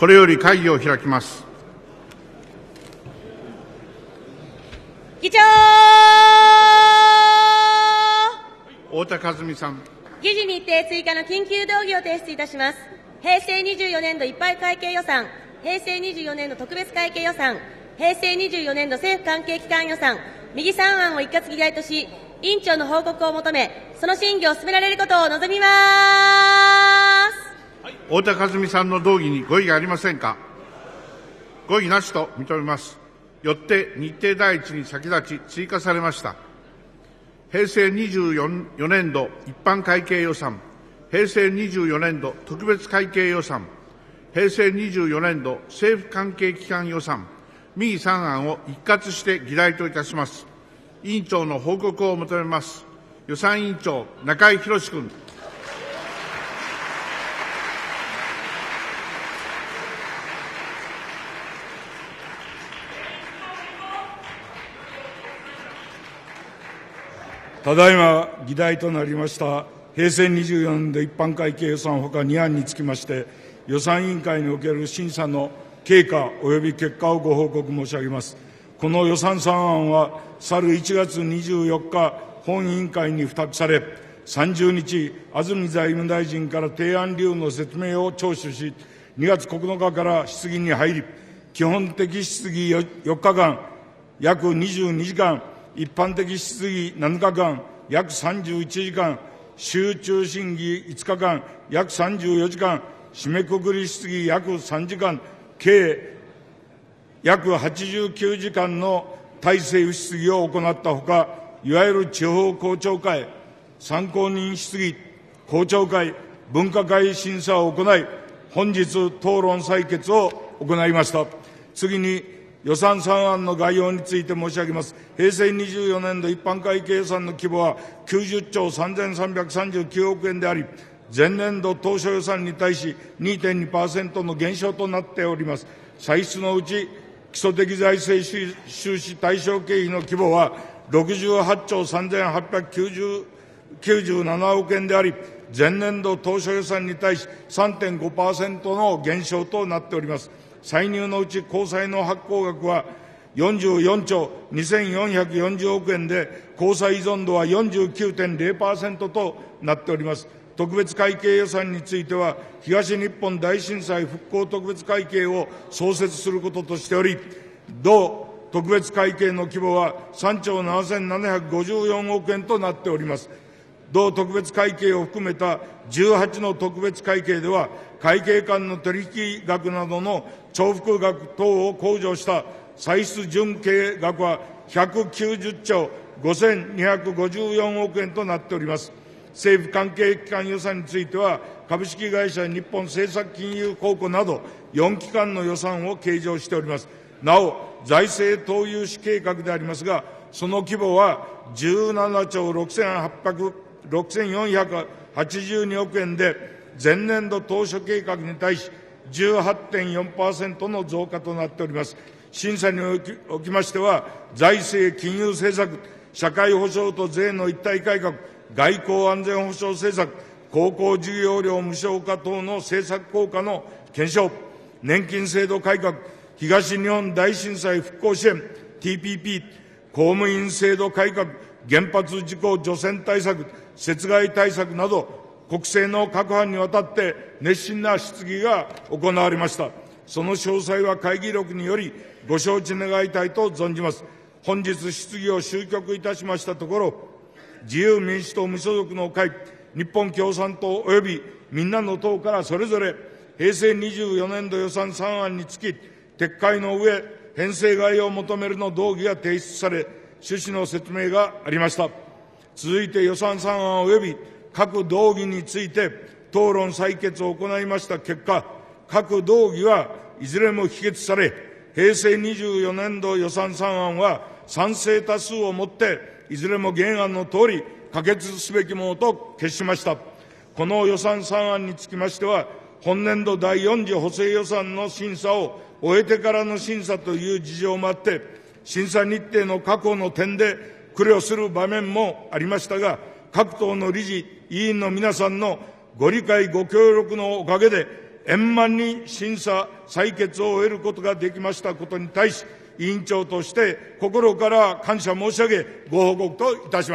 これより会議を開きます。 議長。 太田和美さん。 議事日程追加の緊急動議を提出いたします。平成24年度一般会計予算、平成24年度特別会計予算、平成24年度政府関係機関予算、右3案を一括議題とし、委員長の報告を求め、その審議を進められることを望みます。 太田和美さんの動議にご異議ありませんか。ご異議なしと認めます。よって日程第一に先立ち追加されました平成24年度一般会計予算、平成24年度特別会計予算、平成24年度政府関係機関予算、右3案を一括して議題といたします。委員長の報告を求めます。予算委員長、中井宏君。 ただいま議題となりました平成24年度一般会計予算ほか2案につきまして、予算委員会における審査の経過及び結果をご報告申し上げます。この予算3案は、去る1月24日、本委員会に付託され、30日、安住財務大臣から提案理由の説明を聴取し、2月9日から質疑に入り、基本的質疑4日間、約22時間、一般的質疑7日間、約31時間、集中審議5日間、約34時間、締めくくり質疑約3時間、計約89時間の体制質疑を行ったほか、いわゆる地方公聴会、参考人質疑、公聴会、分科会審査を行い、本日討論採決を行いました。次に、予算3案の概要について申し上げます。平成24年度一般会計予算の規模は90兆3339億円であり、前年度当初予算に対し 2.2% の減少となっております。歳出のうち基礎的財政収支対象経費の規模は68兆3897億円であり、前年度当初予算に対し 3.5% の減少となっております。歳入のうち公債の発行額は44兆2440億円で、公債依存度は 49.0% となっております。特別会計予算については、東日本大震災復興特別会計を創設することとしており、同特別会計の規模は3兆7754億円となっております。同特別会計を含めた18の特別会計では、会計間の取引額などの重複額等を控除した歳出純計額は190兆5254億円となっております。政府関係機関予算については、株式会社日本政策金融公庫など4機関の予算を計上しております。なお、財政投融資計画でありますが、その規模は17兆6482億円で、前年度当初計画に対し 18.4% の増加となっております。審査におきましては、財政金融政策、社会保障と税の一体改革、外交安全保障政策、高校授業料無償化等の政策効果の検証、年金制度改革、東日本大震災復興支援、TPP、公務員制度改革、原発事故除染対策、雪害対策など、国政の各班にわたって熱心な質疑が行われました。その詳細は会議録によりご承知願いたいと存じます。本日質疑を終局いたしましたところ、自由民主党無所属の会、日本共産党及びみんなの党からそれぞれ平成24年度予算3案につき、撤回の上、編成概要を求めるの動議が提出され、趣旨の説明がありました。続いて予算3案及び各動議について討論採決を行いました結果、各動議はいずれも否決され、平成24年度予算3案は賛成多数をもっていずれも原案の通り可決すべきものと決しました。この予算3案につきましては、本年度第4次補正予算の審査を終えてからの審査という事情もあって、審査日程の確保の点で苦慮する場面もありましたが、各党の理事、委員の皆さんのご理解ご協力のおかげで、 円満に審査、採決を終えることができましたことに対し、委員長として心から感謝申し上げ、ご報告といたします。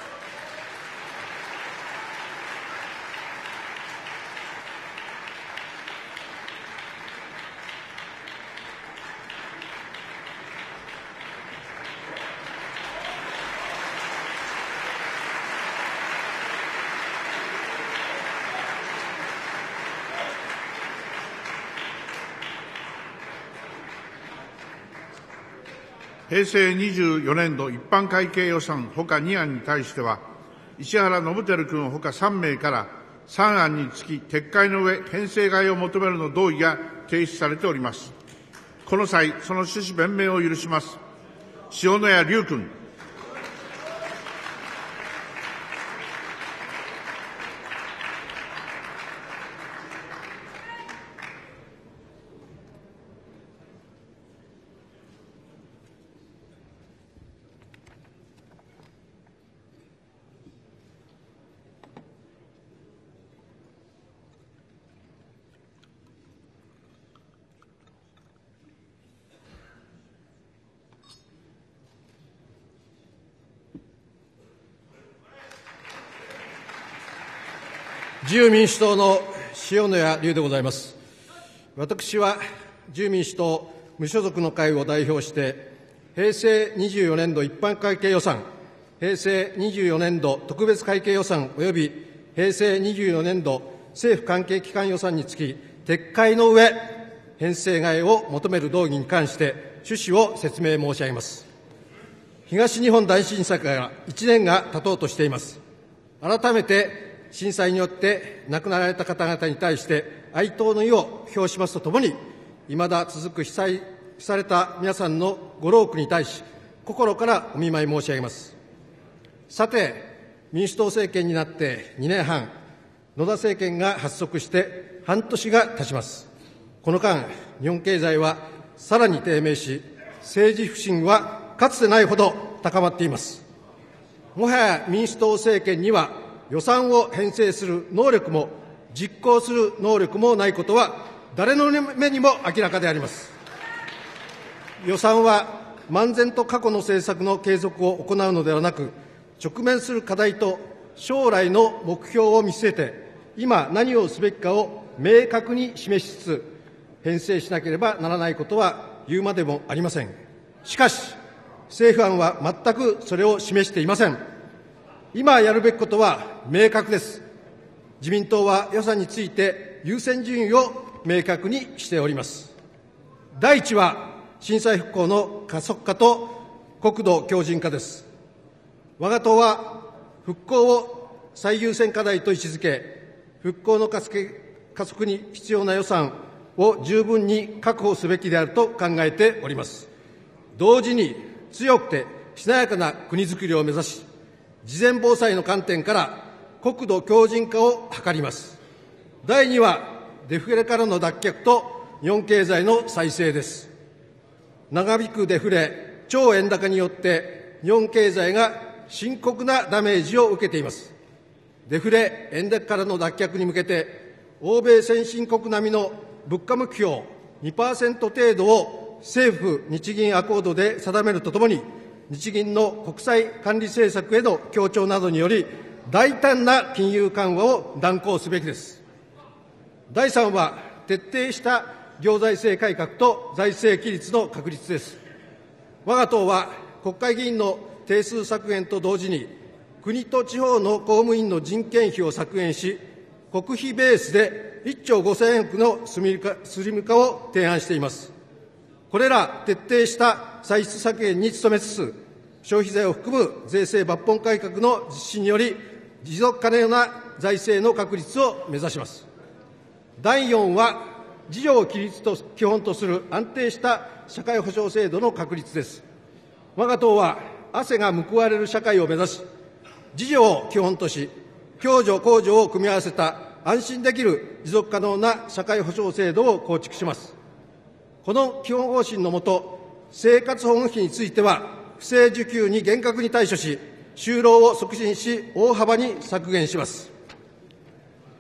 平成24年度一般会計予算ほか2案に対しては、石原伸晃君ほか3名から3案につき撤回の上、編成替えを求めるの同意が提出されております。この際、その趣旨弁明を許します。塩谷立君。 自由民主党の塩谷立でございます。私は自由民主党無所属の会を代表して、平成24年度一般会計予算、平成24年度特別会計予算及び平成24年度政府関係機関予算につき、撤回の上、編成替えを求める動議に関して趣旨を説明申し上げます。東日本大震災から1年が経とうとしています。改めて震災によって亡くなられた方々に対して哀悼の意を表しますとともに、未だ続く被災された皆さんのご労苦に対し、心からお見舞い申し上げます。さて、民主党政権になって2年半、野田政権が発足して半年が経ちます。この間、日本経済はさらに低迷し、政治不信はかつてないほど高まっています。もはや民主党政権には予算を編成する能力も実行する能力もないことは誰の目にも明らかであります。予算は漫然と過去の政策の継続を行うのではなく、直面する課題と将来の目標を見据えて、今何をすべきかを明確に示しつつ、編成しなければならないことは言うまでもありません。しかし、政府案は全くそれを示していません。今やるべきことは明確です。自民党は予算について優先順位を明確にしております。第一は震災復興の加速化と国土強靭化です。我が党は復興を最優先課題と位置づけ、復興の加速に必要な予算を十分に確保すべきであると考えております。同時に強くてしなやかな国づくりを目指し、事前防災の観点から国土強靭化を図ります。第2はデフレからの脱却と日本経済の再生です。長引くデフレ、超円高によって日本経済が深刻なダメージを受けています。デフレ、円高からの脱却に向けて、欧米先進国並みの物価目標 2% 程度を政府・日銀アコードで定めるとともに、日銀の国債管理政策への協調などにより、大胆な金融緩和を断行すべきです。第3は、徹底した行財政改革と財政規律の確立です。我が党は、国会議員の定数削減と同時に、国と地方の公務員の人件費を削減し、国費ベースで1兆5000億のスリム化を提案しています。これら徹底した歳出削減に努めつつ、消費税を含む税制抜本改革の実施により、持続可能な財政の確立を目指します。第4は、自助を基本とする安定した社会保障制度の確立です。我が党は、汗が報われる社会を目指し、自助を基本とし、共助公助を組み合わせた安心できる持続可能な社会保障制度を構築します。この基本方針のもと、生活保護費については、不正受給に厳格に対処し、就労を促進し、大幅に削減します。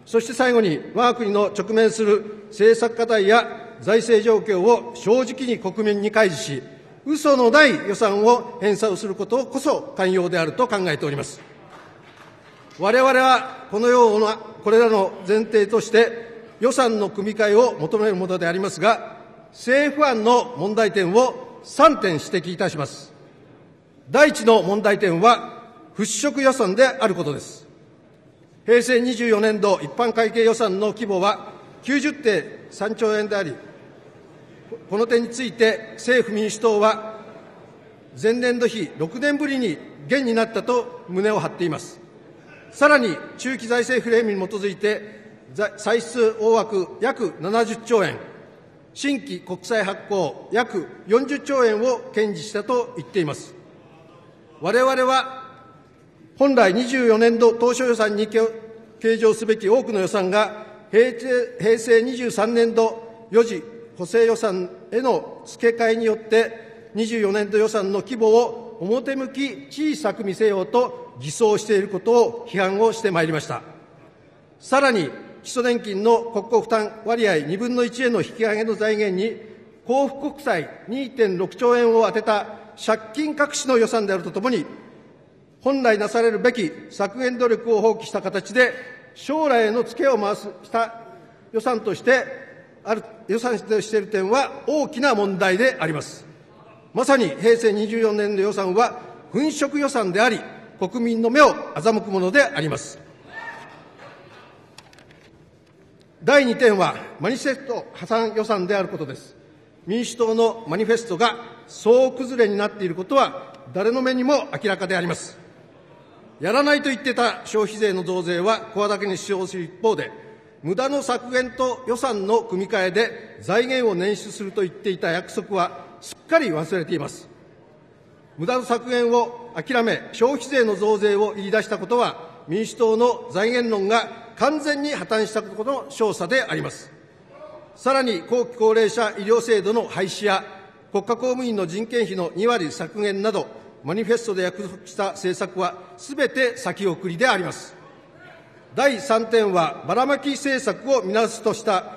そして最後に、我が国の直面する政策課題や財政状況を正直に国民に開示し、嘘のない予算を編纂することこそ肝要であると考えております。我々はこれらの前提として予算の組み替えを求めるものでありますが、政府案の問題点を3点指摘いたします。第一の問題点は払拭予算であることです。平成24年度一般会計予算の規模は 90.3 兆円であり、この点について政府民主党は前年度比6年ぶりに減になったと胸を張っています。さらに中期財政フレームに基づいて歳出大枠約70兆円、新規国債発行約40兆円を堅持したと言っています。我々は本来24年度当初予算に計上すべき多くの予算が平成23年度予次補正予算への付け替えによって24年度予算の規模を表向き小さく見せようと偽装していることを批判をしてまいりました。さらに基礎年金の国庫負担割合2分の1への引き上げの財源に交付国債 2.6 兆円を充てた借金隠しの予算であるとともに、本来なされるべき削減努力を放棄した形で将来への付けを回した予算としている点は大きな問題であります。まさに平成24年度予算は粉飾予算であり、国民の目を欺くものであります。第2点はマニフェスト破産予算であることです。民主党のマニフェストが総崩れになっていることは誰の目にも明らかであります。やらないと言ってた消費税の増税は声高に主張する一方で、無駄の削減と予算の組み替えで財源を捻出すると言っていた約束はすっかり忘れています。無駄の削減を諦め、消費税の増税を言い出したことは、民主党の財源論が完全に破綻したことの証左であります。さらに後期高齢者医療制度の廃止や国家公務員の人件費の2割削減など、マニフェストで約束した政策はすべて先送りであります。第3点はばらまき政策を見直すとした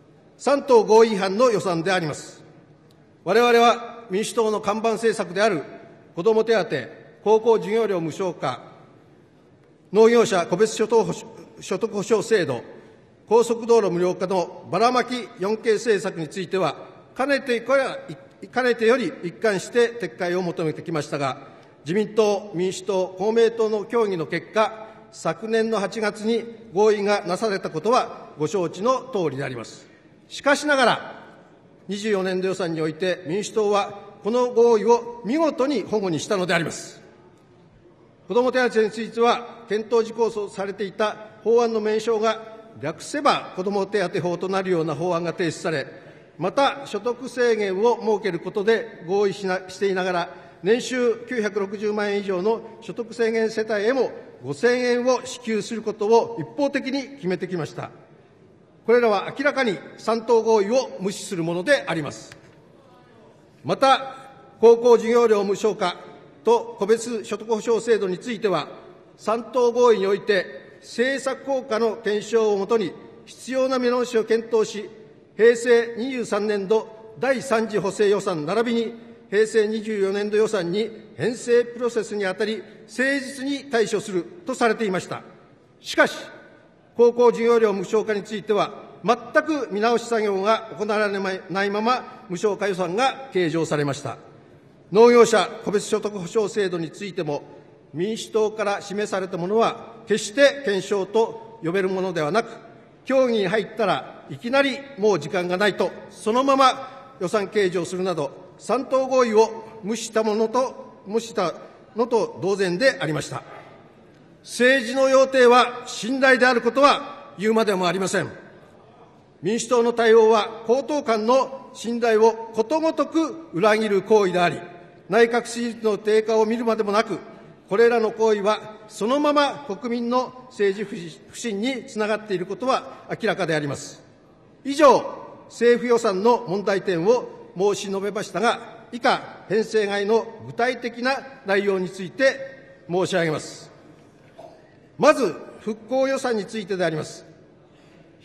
3党合意違反の予算であります。我々は民主党の看板政策である子ども手当、高校授業料無償化、農業者個別所得保障制度、高速道路無料化のばらまき 4K 政策については、かねてより一貫して撤回を求めてきましたが、自民党、民主党、公明党の協議の結果、昨年の8月に合意がなされたことはご承知のとおりであります。しかしながら、24年度予算において民主党はこの合意を見事に反故にしたのであります。子ども手当については、検討事項とされていた法案の名称が略せば子ども手当法となるような法案が提出され、また所得制限を設けることで合意していながら、年収960万円以上の所得制限世帯へも5000円を支給することを一方的に決めてきました。これらは明らかに3党合意を無視するものであります。また、高校授業料無償化と個別所得保障制度については、3党合意において政策効果の検証をもとに必要な見直しを検討し、平成23年度第3次補正予算並びに平成24年度予算に編成プロセスにあたり誠実に対処するとされていました。しかし、高校授業料無償化については全く見直し作業が行われないまま無償化予算が計上されました。農業者個別所得保障制度についても、民主党から示されたものは決して検証と呼べるものではなく、協議に入ったらいきなりもう時間がないとそのまま予算計上するなど、3党合意を無視したのと同然でありました。政治の要諦は信頼であることは言うまでもありません。民主党の対応は公党間の信頼をことごとく裏切る行為であり、内閣支持率の低下を見るまでもなく、これらの行為はそのまま国民の政治不信につながっていることは明らかであります。以上、政府予算の問題点を申し述べましたが、以下、編成外の具体的な内容について申し上げます。まず、復興予算についてであります。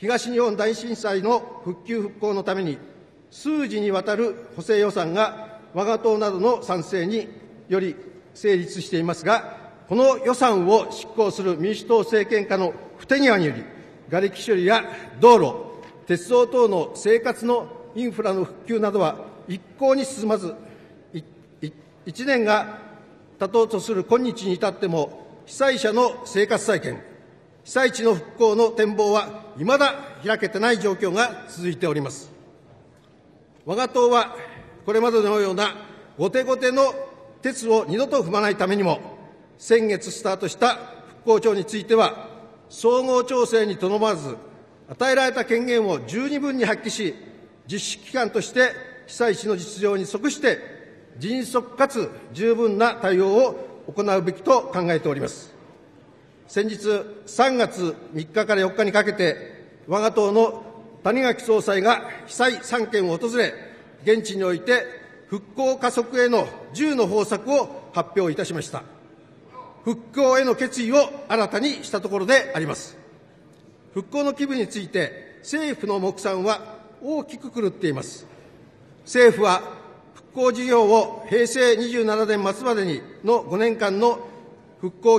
東日本大震災の復旧・復興のために、数次にわたる補正予算が我が党などの賛成により成立していますが、この予算を執行する民主党政権下の不手際により、瓦礫処理や道路、鉄道等の生活のインフラの復旧などは一向に進まず、1年が経とうとする今日に至っても、被災者の生活再建、被災地の復興の展望は未だ開けてない状況が続いております。我が党はこれまでのような後手後手の鉄を二度と踏まないためにも、先月スタートした復興庁については、総合調整にとどまらず、与えられた権限を十二分に発揮し、実施機関として被災地の実情に即して、迅速かつ十分な対応を行うべきと考えております。先日、3月3日から4日にかけて、我が党の谷垣総裁が被災3県を訪れ、現地において復興加速への10の方策を発表いたしました。復興への決意を新たにしたところであります。復興の規模について、政府の目算は大きく狂っています。政府は復興事業を平成27年末までにの5年間の復興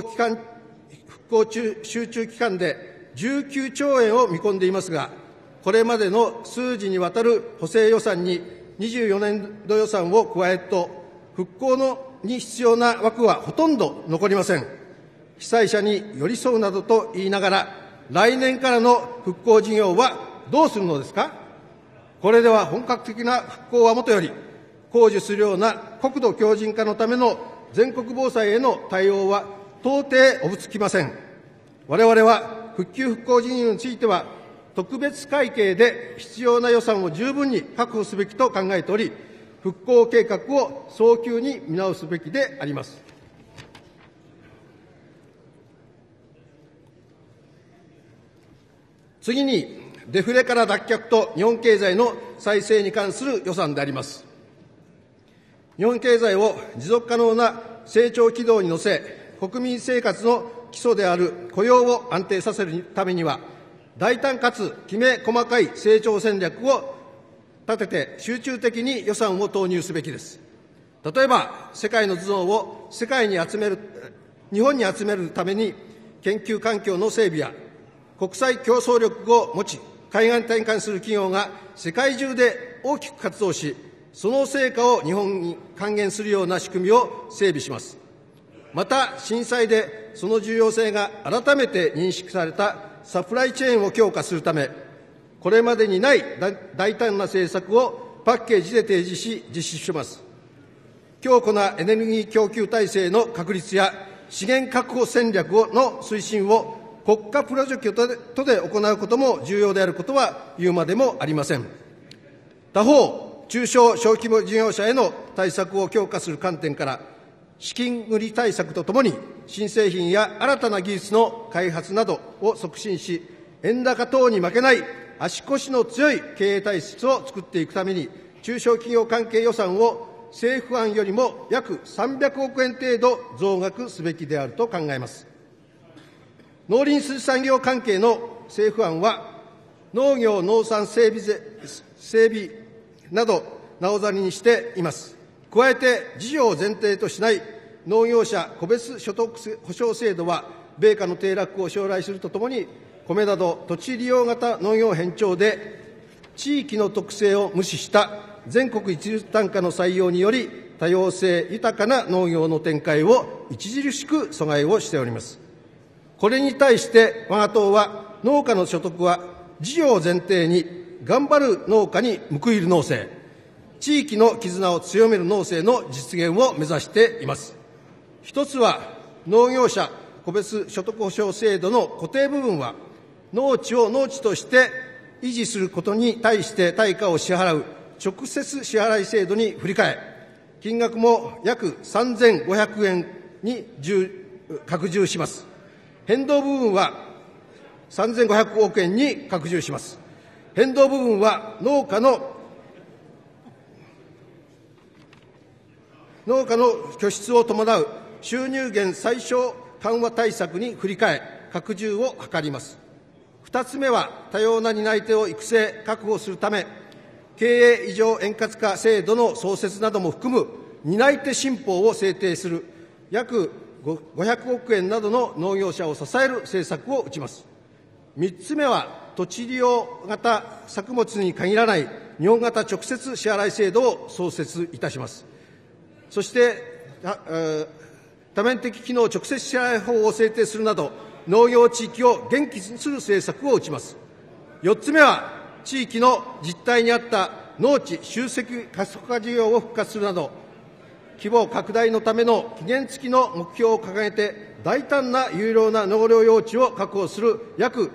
集中期間で19兆円を見込んでいますが、これまでの数次にわたる補正予算に24年度予算を加えると、復興に必要な枠はほとんど残りません。被災者に寄り添うなどと言いながら、来年からの復興事業はどうするのですか。これでは本格的な復興はもとより、工事するような国土強靭化のための全国防災への対応は到底おぶつきません。我々は復旧復興事業については、特別会計で必要な予算を十分に確保すべきと考えており、復興計画を早急に見直すべきであります。次に、デフレから脱却と日本経済の再生に関する予算であります。日本経済を持続可能な成長軌道に乗せ、国民生活の基礎である雇用を安定させるためには、大胆かつきめ細かい成長戦略を立てて集中的に予算を投入すべきです。例えば、世界の頭脳を日本に集めるために、研究環境の整備や国際競争力を持ち、海外転換する企業が世界中で大きく活動し、その成果を日本に還元するような仕組みを整備します。また、震災でその重要性が改めて認識されたサプライチェーンを強化するため、これまでにない大胆な政策をパッケージで提示し、実施します。強固なエネルギー供給体制の確立や資源確保戦略の推進を国家プロジェクトで行うことも重要であることは言うまでもありません。他方、中小小規模事業者への対策を強化する観点から、資金繰り対策とともに、新製品や新たな技術の開発などを促進し、円高等に負けない足腰の強い経営体質を作っていくために、中小企業関係予算を政府案よりも約300億円程度増額すべきであると考えます。農林水産業関係の政府案は、農業農産整備などなおざりにしています。加えて、事業を前提としない農業者個別所得保障制度は、米価の低落を将来するとともに、米など土地利用型農業偏重で、地域の特性を無視した全国一律単価の採用により、多様性豊かな農業の展開を著しく阻害をしております。これに対して我が党は、農家の所得は事業を前提に頑張る農家に報いる農政、地域の絆を強める農政の実現を目指しています。一つは、農業者個別所得保障制度の固定部分は、農地を農地として維持することに対して対価を支払う直接支払い制度に振り替え、金額も約3500円に拡充します。変動部分は3500億円に拡充します。変動部分は農家の拠出を伴う収入源最小緩和対策に振り替え、拡充を図ります。 2つ目は、多様な担い手を育成、確保するため、経営移譲円滑化制度の創設なども含む担い手新法を制定する約500億円などの農業者を支える政策を打ちます。3つ目は、土地利用型作物に限らない日本型直接支払い制度を創設いたします。そして、多面的機能直接支払い法を制定するなど、農業地域を元気にする政策を打ちます。4つ目は、地域の実態に合った農地集積加速化事業を復活するなど、規模拡大のための期限付きの目標を掲げて、大胆な有料な農業用地を確保する約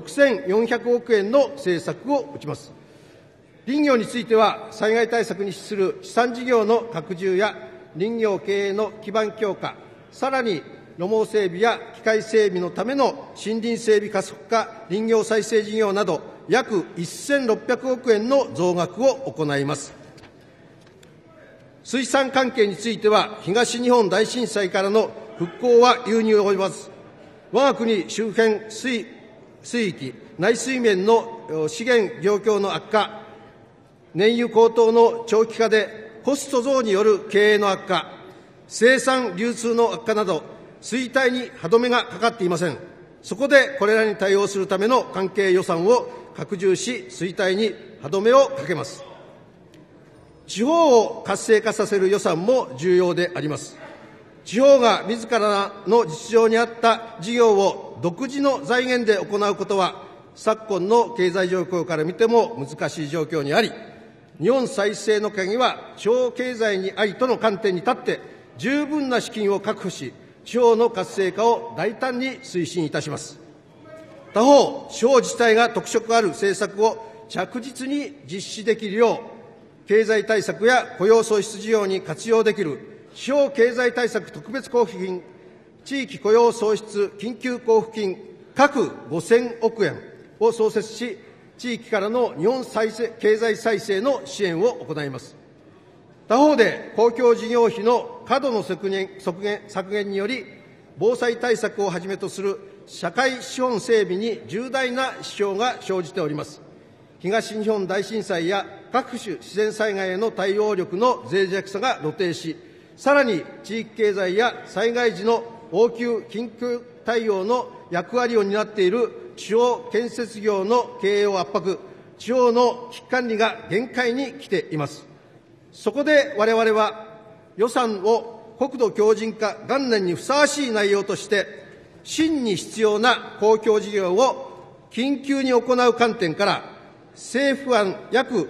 6400億円の政策を打ちます。林業については、災害対策に資する資産事業の拡充や林業経営の基盤強化、さらに路網整備や機械整備のための森林整備加速化林業再生事業など、約1600億円の増額を行います。水産関係については、東日本大震災からの復興は有に及ばず、我が国周辺水域、内水面の資源状況の悪化、燃油高騰の長期化でコスト増による経営の悪化、生産流通の悪化など、衰退に歯止めがかかっていません。そこでこれらに対応するための関係予算を拡充し、衰退に歯止めをかけます。地方を活性化させる予算も重要であります。地方が自らの実情に合った事業を独自の財源で行うことは、昨今の経済状況から見ても難しい状況にあり、日本再生の鍵は地方経済にありとの観点に立って、十分な資金を確保し、地方の活性化を大胆に推進いたします。他方、地方自治体が特色ある政策を着実に実施できるよう、経済対策や雇用創出事業に活用できる地方経済対策特別交付金、地域雇用創出緊急交付金各5000億円を創設し、地域からの日本経済再生の支援を行います。他方で、公共事業費の過度の削減により、防災対策をはじめとする社会資本整備に重大な支障が生じております。東日本大震災や各種自然災害への対応力の脆弱さが露呈し、さらに地域経済や災害時の応急緊急対応の役割を担っている地方建設業の経営を圧迫、地方の危機管理が限界に来ています。そこで我々は予算を国土強靭化元年にふさわしい内容として、真に必要な公共事業を緊急に行う観点から、政府案約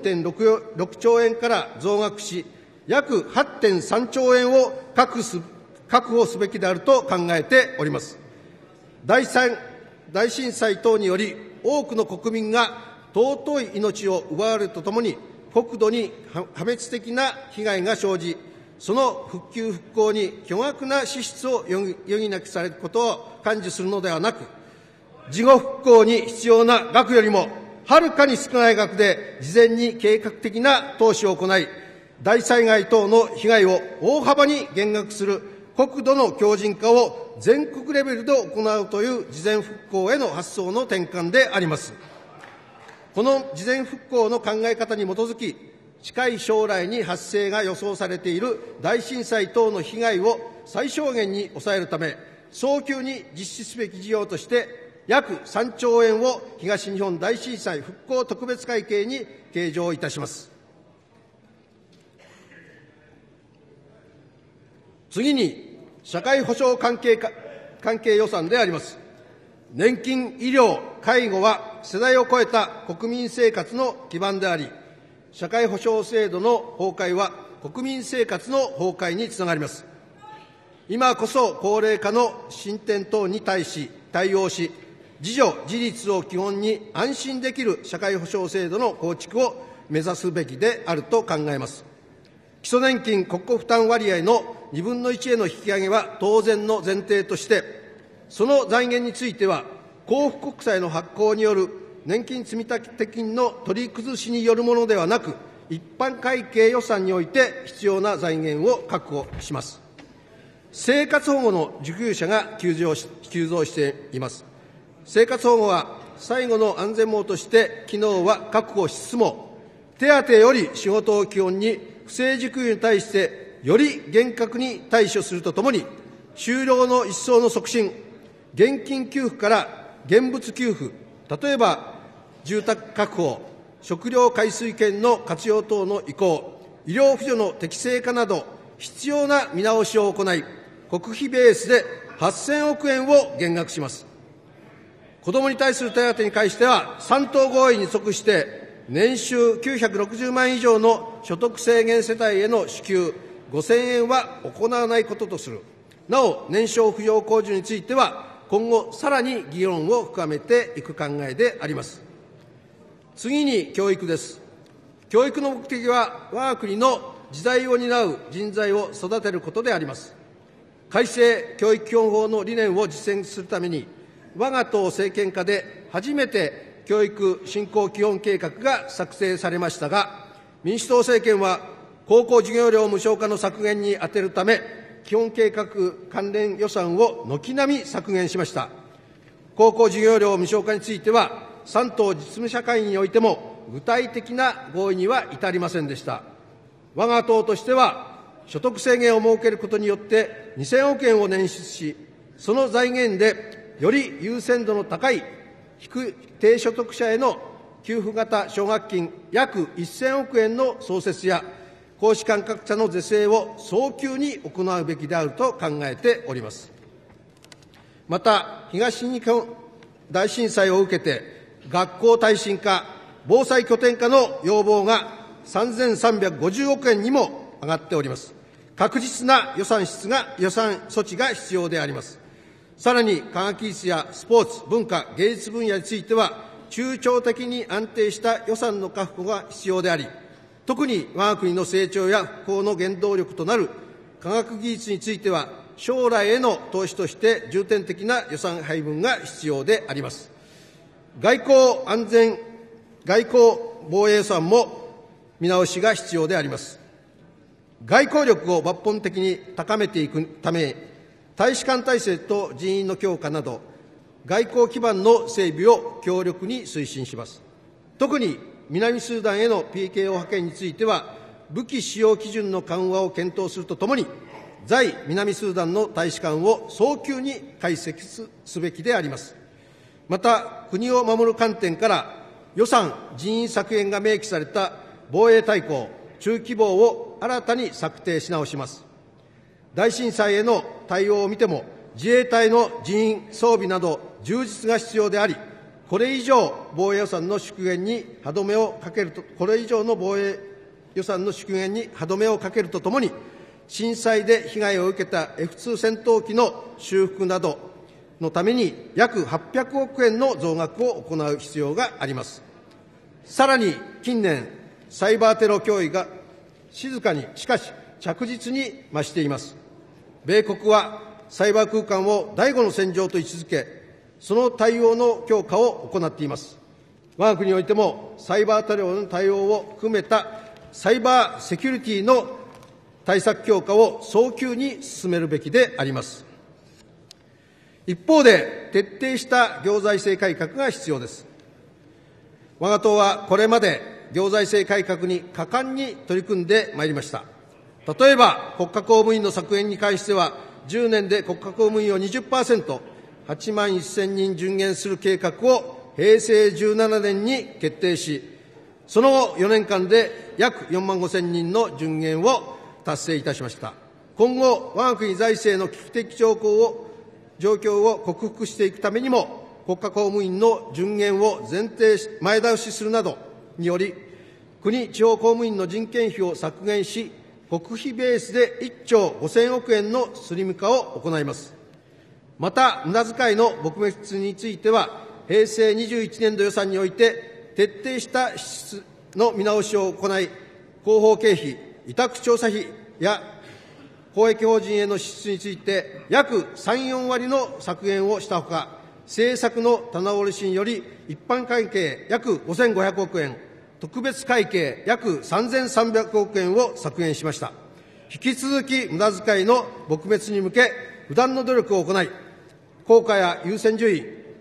4.6 兆円から増額し、約 8.3 兆円を確保すべきであると考えております。大震災等により、多くの国民が尊い命を奪われるとともに、国土に破滅的な被害が生じ、その復旧・復興に巨額な支出を余儀なくされることを甘受するのではなく、事後復興に必要な額よりも、はるかに少ない額で事前に計画的な投資を行い、大災害等の被害を大幅に減額する国土の強靭化を全国レベルで行うという事前復興への発想の転換であります。この事前復興の考え方に基づき、近い将来に発生が予想されている大震災等の被害を最小限に抑えるため、早急に実施すべき事業として、約3兆円を東日本大震災復興特別会計に計上いたします。次に、社会保障関係予算であります。年金、医療、介護は世代を超えた国民生活の基盤であり、社会保障制度の崩壊は国民生活の崩壊につながります。今こそ高齢化の進展等に対応し、自助・自立を基本に安心できる社会保障制度の構築を目指すべきであると考えます。基礎年金国庫負担割合の2分の1への引き上げは当然の前提として、その財源については、交付国債の発行による年金積立金の取り崩しによるものではなく、一般会計予算において必要な財源を確保します。生活保護の受給者が急増しています。生活保護は最後の安全網として機能は確保しつつも、手当より仕事を基本に不正受給に対してより厳格に対処するとともに、就労の一層の促進、現金給付から現物給付、例えば住宅確保、食料海水券の活用等の移行、医療扶助の適正化など、必要な見直しを行い、国費ベースで8000億円を減額します。子どもに対する手当に関しては、3党合意に即して、年収960万以上の所得制限世帯への支給5000円は行わないこととする。なお、年少扶養控除については、今後さらに議論を深めていく考えであります。次に教育です。教育の目的は、我が国の時代を担う人材を育てることであります。改正教育基本法の理念を実践するために、我が党政権下で初めて教育振興基本計画が作成されましたが、民主党政権は高校授業料無償化の削減に充てるため、基本計画関連予算を軒並み削減しました。高校授業料無償化については、3党実務者会議においても具体的な合意には至りませんでした。我が党としては、所得制限を設けることによって2000億円を捻出し、その財源でより優先度の高い低所得者への給付型奨学金約1000億円の創設や、公私間格差の是正を早急に行うべきであると考えております。また、東日本大震災を受けて、学校耐震化、防災拠点化の要望が3350億円にも上がっております。確実な予算措置が必要であります。さらに、科学技術やスポーツ、文化、芸術分野については、中長的に安定した予算の確保が必要であり、特に我が国の成長や復興の原動力となる科学技術については、将来への投資として重点的な予算配分が必要であります。外交・安全、外交・防衛予算も見直しが必要であります。外交力を抜本的に高めていくため、大使館体制と人員の強化など、外交基盤の整備を強力に推進します。特に南スーダンへの PKO 派遣については、武器使用基準の緩和を検討するとともに、在南スーダンの大使館を早急に開設すべきであります。また、国を守る観点から予算・人員削減が明記された防衛大綱中期防を新たに策定し直します。大震災への対応を見ても、自衛隊の人員装備など充実が必要であり、これ以上防衛予算の縮減に歯止めをかけると、ともに、震災で被害を受けた F2 戦闘機の修復などのために約800億円の増額を行う必要があります。さらに近年、サイバーテロ脅威が静かにしかし着実に増しています。米国はサイバー空間を第五の戦場と位置づけ、その対応の強化を行っています。我が国においてもサイバーテロの対応を含めたサイバーセキュリティの対策強化を早急に進めるべきであります。一方で、徹底した行財政改革が必要です。我が党はこれまで行財政改革に果敢に取り組んでまいりました。例えば、国家公務員の削減に関しては、10年で国家公務員を 20%、8万1000人順減する計画を平成17年に決定し、その後4年間で約4万5000人の順減を達成いたしました。今後、我が国財政の危機的状況を克服していくためにも、国家公務員の順減を前倒しするなどにより、国地方公務員の人件費を削減し、国費ベースで1兆5000億円のスリム化を行います。また、無駄遣いの撲滅については、平成21年度予算において、徹底した支出の見直しを行い、広報経費、委託調査費や公益法人への支出について、約3、4割の削減をしたほか、政策の棚卸しにより、一般会計約5500億円、特別会計約3300億円を削減しました。引き続き無駄遣いの撲滅に向け、不断の努力を行い、効果や優先順位、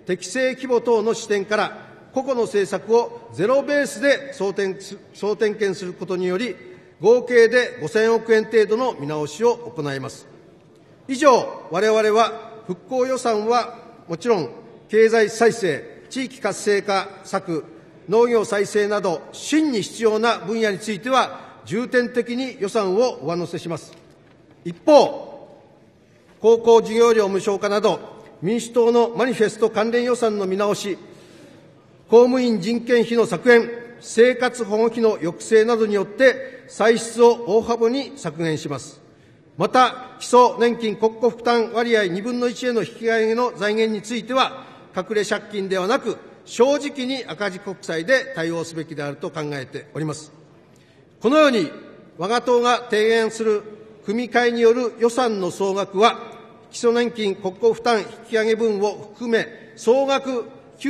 適正規模等の視点から、個々の政策をゼロベースで総点検することにより、合計で5000億円程度の見直しを行います。以上、我々は復興予算はもちろん、経済再生、地域活性化策、農業再生など、真に必要な分野については、重点的に予算を上乗せします。一方、高校授業料無償化など、民主党のマニフェスト関連予算の見直し、公務員人件費の削減、生活保護費の抑制などによって、歳出を大幅に削減します。また、基礎年金国庫負担割合2分の1への引き上げの財源については、隠れ借金ではなく、正直に赤字国債で対応すべきであると考えております。このように、我が党が提案する組み替えによる予算の総額は、基礎年金国庫負担引き上げ分を含め、総額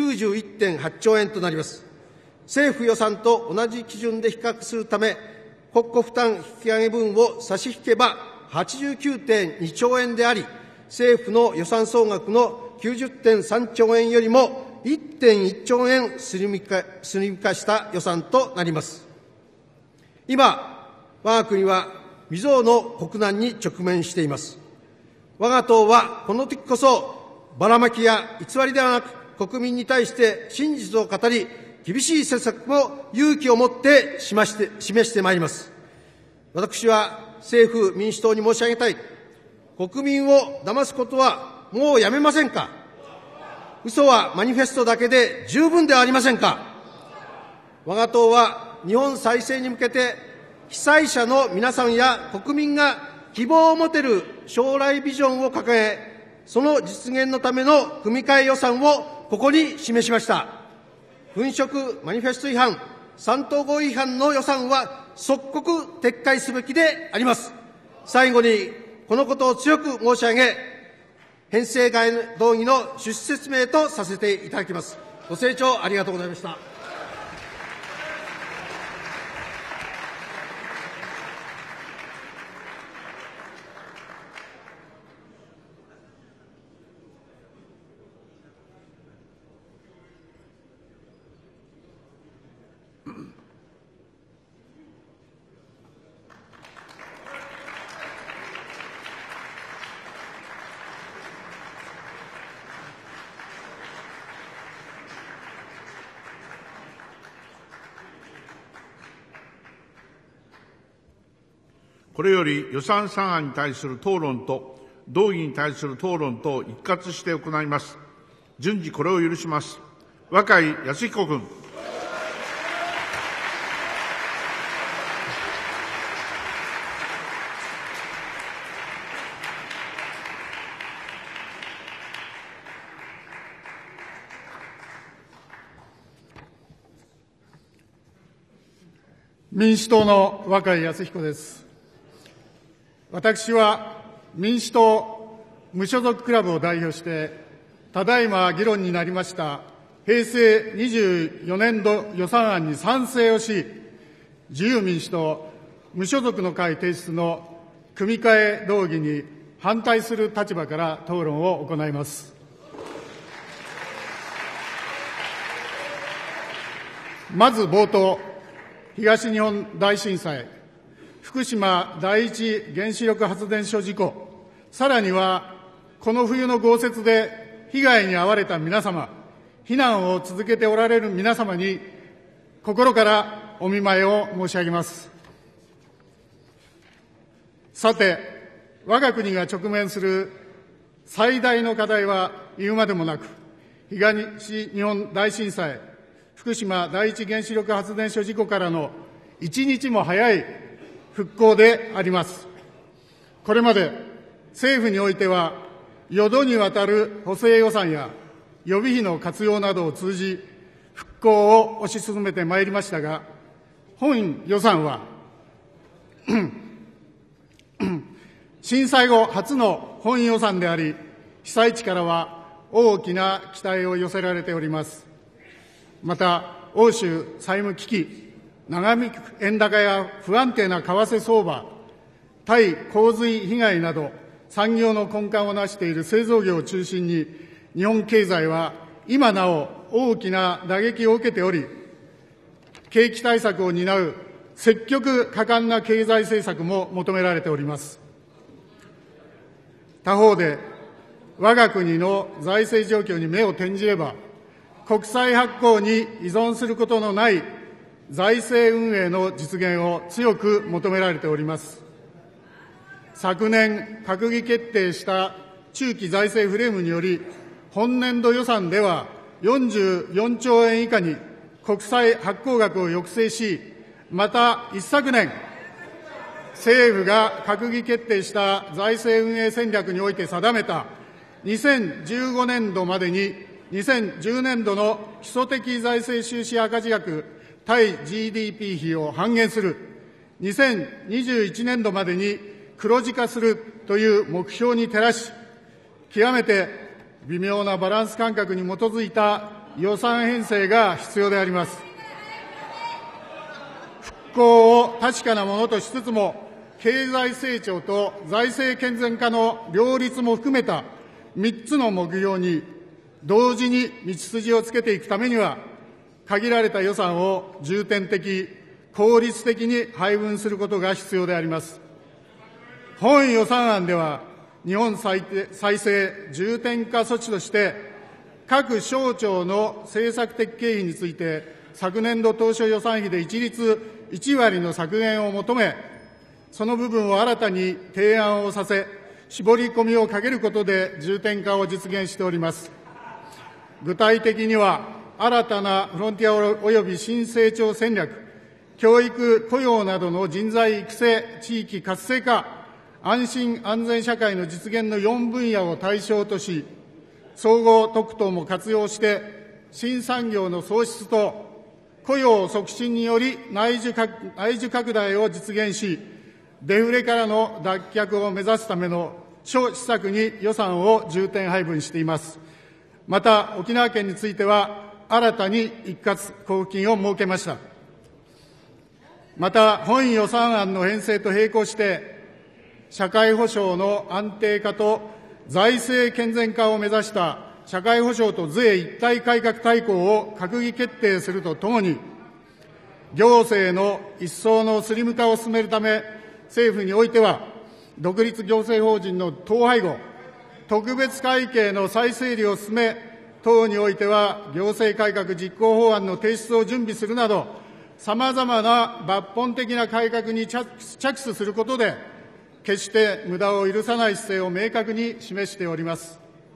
91.8兆円となります。政府予算と同じ基準で比較するため、国庫負担引き上げ分を差し引けば 89.2 兆円であり、政府の予算総額の 90.3 兆円よりも 1.1 兆円スリム化した予算となります。今、我が国は未曾有の国難に直面しています。我が党はこの時こそ、ばらまきや偽りではなく、国民に対して真実を語り、厳しい政策も勇気を持って示してまいります。私は政府民主党に申し上げたい。国民を騙すことはもうやめませんか。嘘はマニフェストだけで十分ではありませんか。我が党は日本再生に向けて、被災者の皆さんや国民が希望を持てる将来ビジョンを掲げ、その実現のための組み替え予算をここに示しました。粉飾マニフェスト違反、3党合意違反の予算は即刻撤回すべきであります。最後に、このことを強く申し上げ、編成動議の趣旨説明とさせていただきます。ご清聴ありがとうございました。 これより予算草案に対する討論と動議に対する討論とを一括して行います。順次これを許します。若井康彦君。 民主党の若井康彦です。私は民主党無所属クラブを代表して、ただいま議論になりました平成24年度予算案に賛成をし、自由民主党無所属の会提出の組み替え動議に反対する立場から討論を行います。まず冒頭、東日本大震災、福島第一原子力発電所事故、さらにはこの冬の豪雪で被害に遭われた皆様、避難を続けておられる皆様に心からお見舞いを申し上げます。さて、我が国が直面する最大の課題は言うまでもなく、東日本大震災、福島第一原子力発電所事故からの一日も早い復興であります。これまで政府においては、4度にわたる補正予算や予備費の活用などを通じ、復興を推し進めてまいりましたが、本予算は震災後初の本予算であり、被災地からは大きな期待を寄せられております。また、欧州債務危機、長引く円高や不安定な為替相場、対洪水被害など、産業の根幹を成している製造業を中心に、日本経済は今なお大きな打撃を受けており、景気対策を担う積極果敢な経済政策も求められております。他方で、我が国の財政状況に目を転じれば、国債発行に依存することのない財政運営の実現を強く求められております。昨年、閣議決定した中期財政フレームにより、本年度予算では44兆円以下に国債発行額を抑制し、また一昨年、政府が閣議決定した財政運営戦略において定めた2015年度までに2010年度の基礎的財政収支赤字額対 GDP 比を半減する、2021年度までに黒字化するという目標に照らし、極めて微妙なバランス感覚に基づいた予算編成が必要であります。復興を確かなものとしつつも、経済成長と財政健全化の両立も含めた3つの目標に同時に道筋をつけていくためには、限られた予算を重点的、効率的に配分することが必要であります。本予算案では、日本再生重点化措置として、各省庁の政策的経費について、昨年度当初予算費で一律1割の削減を求め、その部分を新たに提案をさせ、絞り込みをかけることで重点化を実現しております。具体的には、新たなフロンティア及び新成長戦略、教育・雇用などの人材育成、地域活性化、安心安全社会の実現の4分野を対象とし、総合特等も活用して、新産業の創出と雇用促進により内需拡大を実現し、デフレからの脱却を目指すための諸施策に予算を重点配分しています。また、沖縄県については、新たに一括交付金を設けました。また、本予算案の編成と並行して、社会保障の安定化と財政健全化を目指した社会保障と税一体改革大綱を閣議決定するとともに、行政の一層のスリム化を進めるため、政府においては、独立行政法人の統廃合、特別会計の再整理を進め、等においては、行政改革実行法案の提出を準備するなど、様々な抜本的な改革に着手することで、決して無駄を許さない姿勢を明確に示しております。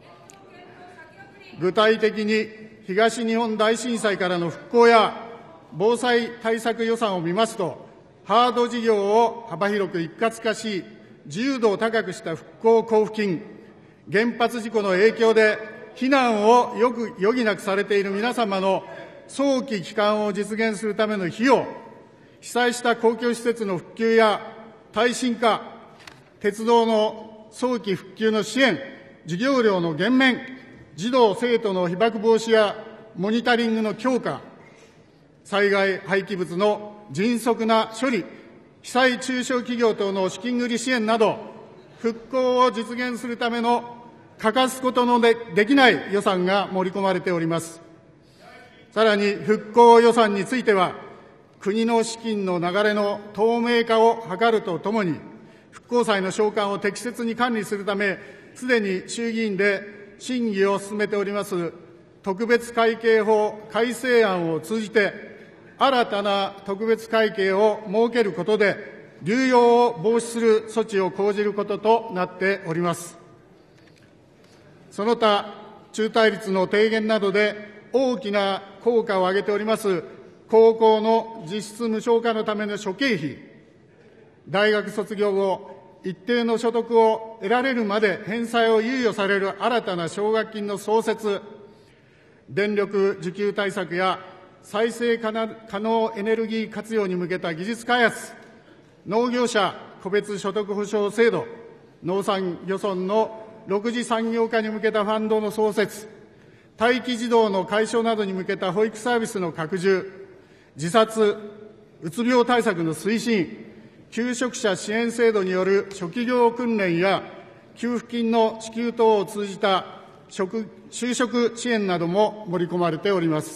具体的に、東日本大震災からの復興や防災対策予算を見ますと、ハード事業を幅広く一括化し、自由度を高くした復興交付金、原発事故の影響で避難を余儀なくされている皆様の早期帰還を実現するための費用、被災した公共施設の復旧や耐震化、鉄道の早期復旧の支援、授業料の減免、児童・生徒の被爆防止やモニタリングの強化、災害廃棄物の迅速な処理、被災中小企業等の資金繰り支援など、復興を実現するための欠かすことのできない予算が盛り込まれております。さらに復興予算については、国の資金の流れの透明化を図るとともに、復興債の償還を適切に管理するため、すでに衆議院で審議を進めております特別会計法改正案を通じて、新たな特別会計を設けることで、流用を防止する措置を講じることとなっております。その他、中退率の低減などで大きな効果を上げております高校の実質無償化のための諸経費、大学卒業後、一定の所得を得られるまで返済を猶予される新たな奨学金の創設、電力需給対策や再生可能エネルギー活用に向けた技術開発、農業者個別所得保障制度、農山漁村の6次産業化に向けたファンドの創設、待機児童の解消などに向けた保育サービスの拡充、自殺、うつ病対策の推進、求職者支援制度による初期業訓練や給付金の支給等を通じた就職支援なども盛り込まれております。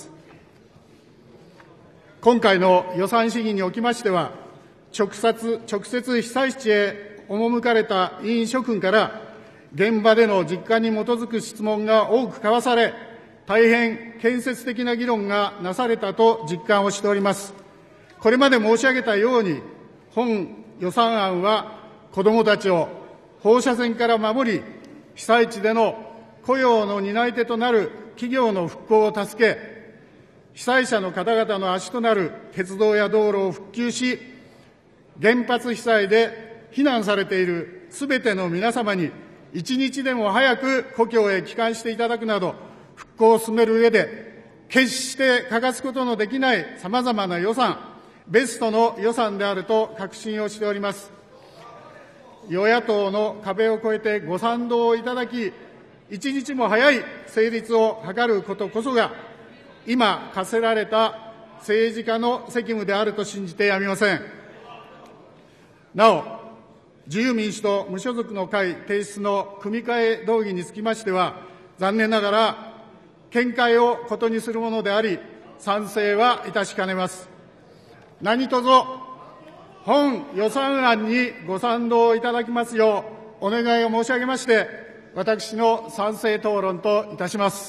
今回の予算審議におきましては、直接被災地へ赴かれた委員諸君から現場での実感に基づく質問が多く交わされ、大変建設的な議論がなされたと実感をしております。これまで申し上げたように、本予算案は子どもたちを放射線から守り、被災地での雇用の担い手となる企業の復興を助け、被災者の方々の足となる鉄道や道路を復旧し、原発被災で避難されているすべての皆様に一日でも早く故郷へ帰還していただくなど、復興を進める上で、決して欠かすことのできない様々な予算、ベストの予算であると確信をしております。与野党の壁を越えてご賛同いただき、一日も早い成立を図ることこそが、今課せられた政治家の責務であると信じてやみません。なお、自由民主党・無所属の会提出の組み替え動議につきましては、残念ながら見解をことにするものであり、賛成はいたしかねます。何卒、本予算案にご賛同いただきますようお願いを申し上げまして、私の賛成討論といたします。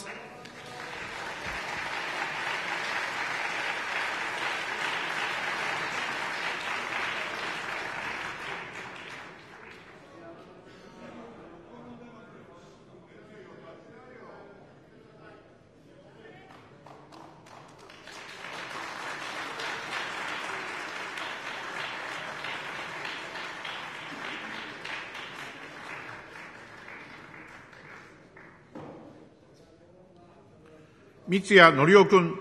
三谷則夫君。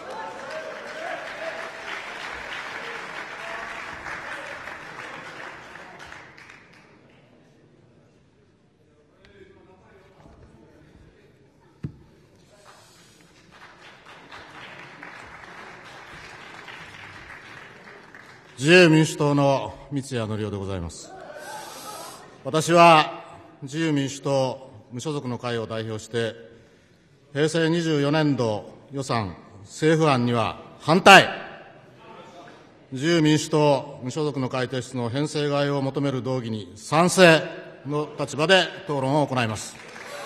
自由民主党の三谷則夫でございます。私は自由民主党無所属の会を代表して、平成24年度予算政府案には反対、自由民主党無所属の会提出の編成外を求める動議に賛成の立場で討論を行います。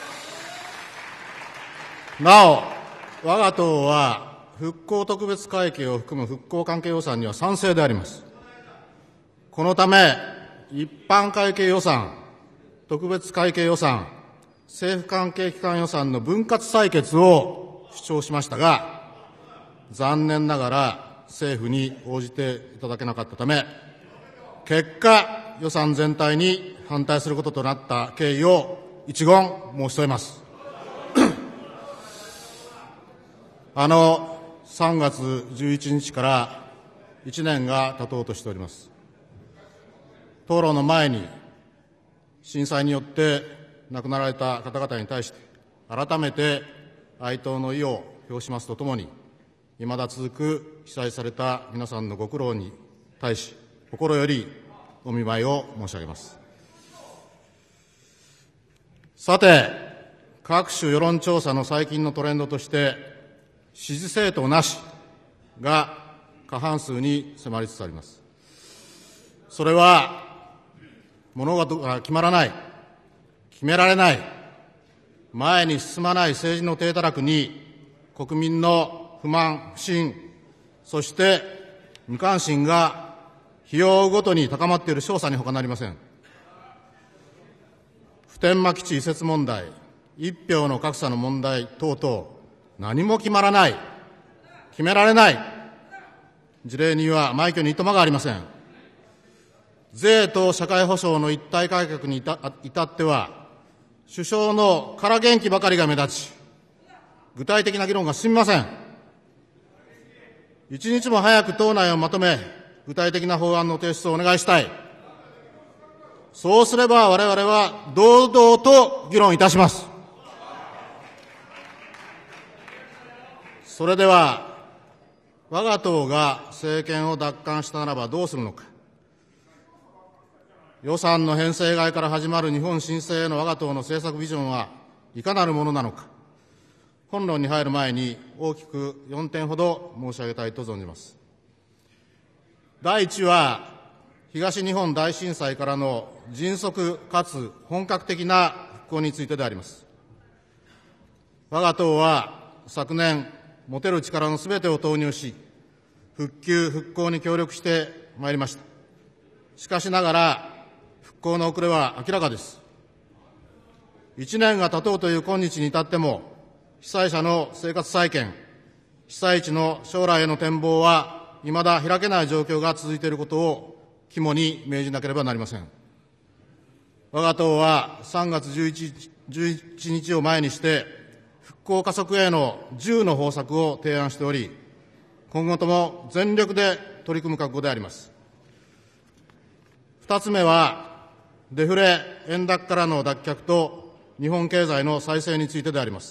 なお、我が党は復興特別会計を含む復興関係予算には賛成であります。このため、一般会計予算、特別会計予算、政府関係機関予算の分割採決を主張しましたが、残念ながら政府に応じていただけなかったため、結果、予算全体に反対することとなった経緯を一言申し添えます。3月11日から1年が経とうとしております。討論の前に、震災によって亡くなられた方々に対して、改めて哀悼の意を表しますとともに、未だ続く被災された皆さんのご苦労に対し、心よりお見舞いを申し上げます。さて、各種世論調査の最近のトレンドとして、支持政党なしが過半数に迫りつつあります。それは、物事が決まらない、決められない、前に進まない政治の体たらくに、国民の不満、不信、そして無関心が日を追うごとに高まっている証左に他なりません。普天間基地移設問題、一票の格差の問題等々、何も決まらない、決められない、事例には枚挙にいとまがありません。税と社会保障の一体改革に至っては、首相の空元気ばかりが目立ち、具体的な議論が進みません。一日も早く党内をまとめ、具体的な法案の提出をお願いしたい。そうすれば我々は堂々と議論いたします。それでは、我が党が政権を奪還したならばどうするのか。予算の編成外から始まる日本新生への我が党の政策ビジョンはいかなるものなのか、本論に入る前に大きく4点ほど申し上げたいと存じます。第一は、東日本大震災からの迅速かつ本格的な復興についてであります。我が党は昨年、持てる力のすべてを投入し、復旧・復興に協力してまいりました。しかしながら、復興の遅れは明らかです。1年が経とうという今日に至っても、被災者の生活再建、被災地の将来への展望は、未だ開けない状況が続いていることを肝に銘じなければなりません。我が党は3月11日を前にして、復興加速への10の方策を提案しており、今後とも全力で取り組む覚悟であります。2つ目は、デフレ・円高からの脱却と日本経済の再生についてであります。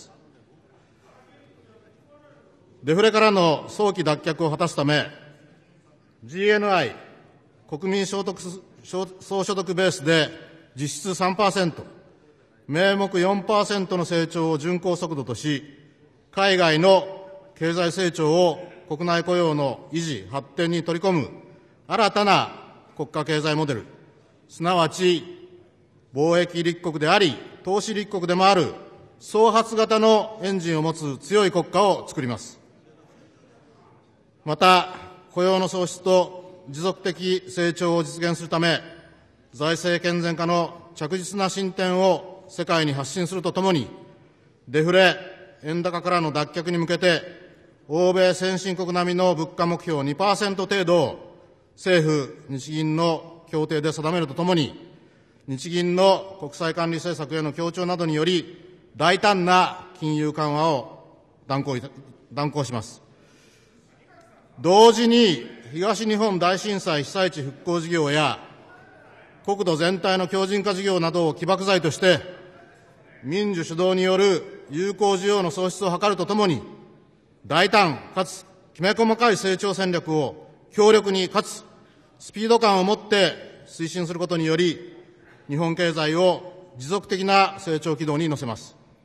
デフレからの早期脱却を果たすため、GNI、国民総所得ベースで実質 3%、名目 4% の成長を巡航速度とし、海外の経済成長を国内雇用の維持・発展に取り込む新たな国家経済モデル、すなわち貿易立国であり、投資立国でもある創発型のエンジンを持つ強い国家を作ります。また、雇用の創出と持続的成長を実現するため、財政健全化の着実な進展を世界に発信するとともに、デフレ・円高からの脱却に向けて、欧米先進国並みの物価目標 2% 程度を政府・日銀の協定で定めるとともに、日銀の国際管理政策への協調などにより、大胆な金融緩和を断行します。同時に、東日本大震災被災地復興事業や、国土全体の強靭化事業などを起爆剤として、民需主導による有効需要の創出を図るとともに、大胆かつきめ細かい成長戦略を強力にかつスピード感を持って推進することにより、日本経済を持続的な成長軌道に乗せます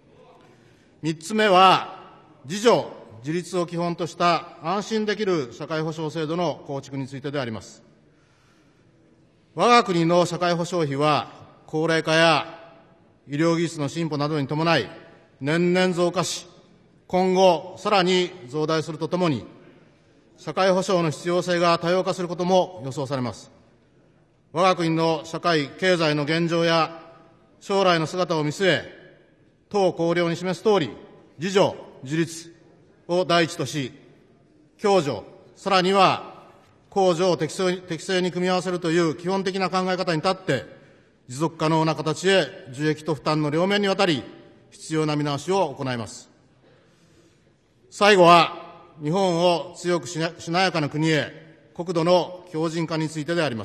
。3つ目は、自助・自立を基本とした安心できる社会保障制度の構築についてであります。我が国の社会保障費は、高齢化や医療技術の進歩などに伴い、年々増加し、今後さらに増大するとともに、社会保障の必要性が多様化することも予想されます。我が国の社会・経済の現状や将来の姿を見据え、当綱領に示すとおり、自助・自立を第一とし、共助、さらには公助を適正に組み合わせるという基本的な考え方に立って、持続可能な形へ受益と負担の両面にわたり、必要な見直しを行います。最後は、日本を強くしなやかな国へ、国土の強靭化についてであります。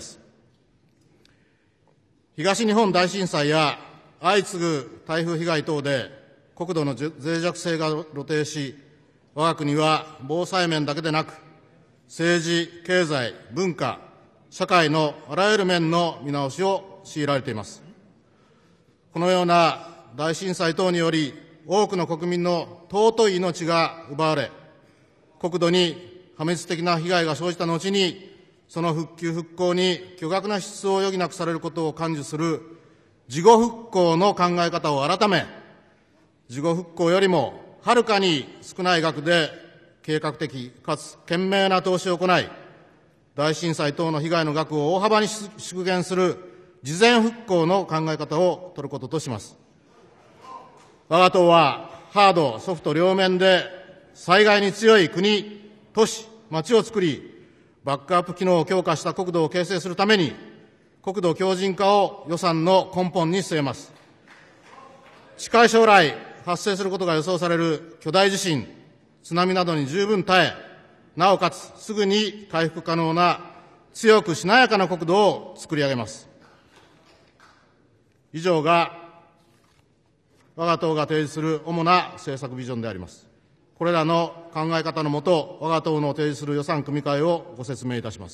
東日本大震災や相次ぐ台風被害等で国土の脆弱性が露呈し、我が国は防災面だけでなく、政治、経済、文化、社会のあらゆる面の見直しを強いられています。このような大震災等により、多くの国民の尊い命が奪われ、国土に破滅的な被害が生じた後に、その復旧復興に巨額な支出を余儀なくされることを感受する事後復興の考え方を改め、事後復興よりもはるかに少ない額で計画的かつ懸命な投資を行い、大震災等の被害の額を大幅に縮減する事前復興の考え方を取ることとします。我が党はハード、ソフト両面で災害に強い国、都市、町を作り、バックアップ機能を強化した国土を形成するために、国土強靭化を予算の根本に据えます。近い将来発生することが予想される巨大地震、津波などに十分耐え、なおかつすぐに回復可能な強くしなやかな国土を作り上げます。以上が我が党が提示する主な政策ビジョンであります。これらの考え方のもと、我が党の提示する予算組み替えをご説明いたします。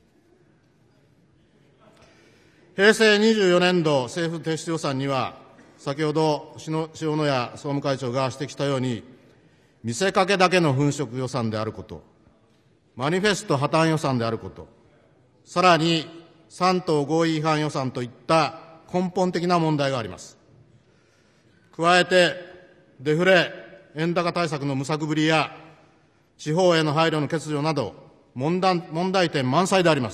平成24年度政府提出予算には、 先ほど塩谷総務会長が指摘したように、見せかけだけの粉飾予算であること、マニフェスト破綻予算であること、さらに3党合意違反予算といった根本的な問題があります。加えて、デフレ、円高対策の無策ぶりや、地方への配慮の欠如など、問題点満載であります。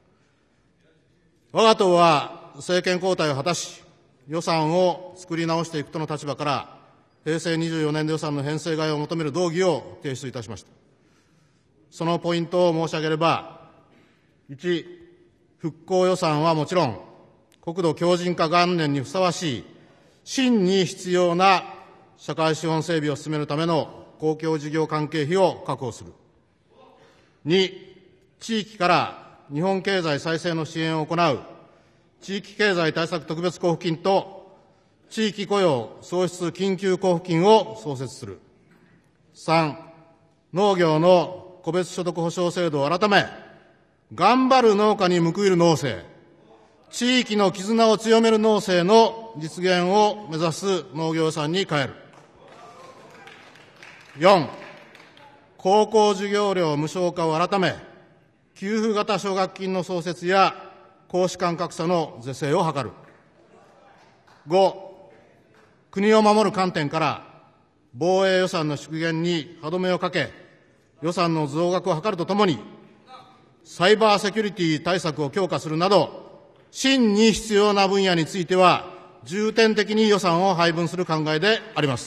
我が党は政権交代を果たし、予算を作り直していくとの立場から、平成24年度予算の編成概要を求める動議を提出いたしました。そのポイントを申し上げれば、1、復興予算はもちろん、国土強靭化元年にふさわしい、真に必要な社会資本整備を進めるための公共事業関係費を確保する。2、地域から日本経済再生の支援を行う地域経済対策特別交付金と地域雇用創出緊急交付金を創設する。3、農業の個別所得保障制度を改め、頑張る農家に報いる農政、地域の絆を強める農政の実現を目指す農業予算に変える。4、高校授業料無償化を改め、給付型奨学金の創設や公私間格差の是正を図る。5、国を守る観点から防衛予算の縮減に歯止めをかけ、予算の増額を図るとともに、サイバーセキュリティ対策を強化するなど、真に必要な分野については、重点的に予算を配分する考えであります。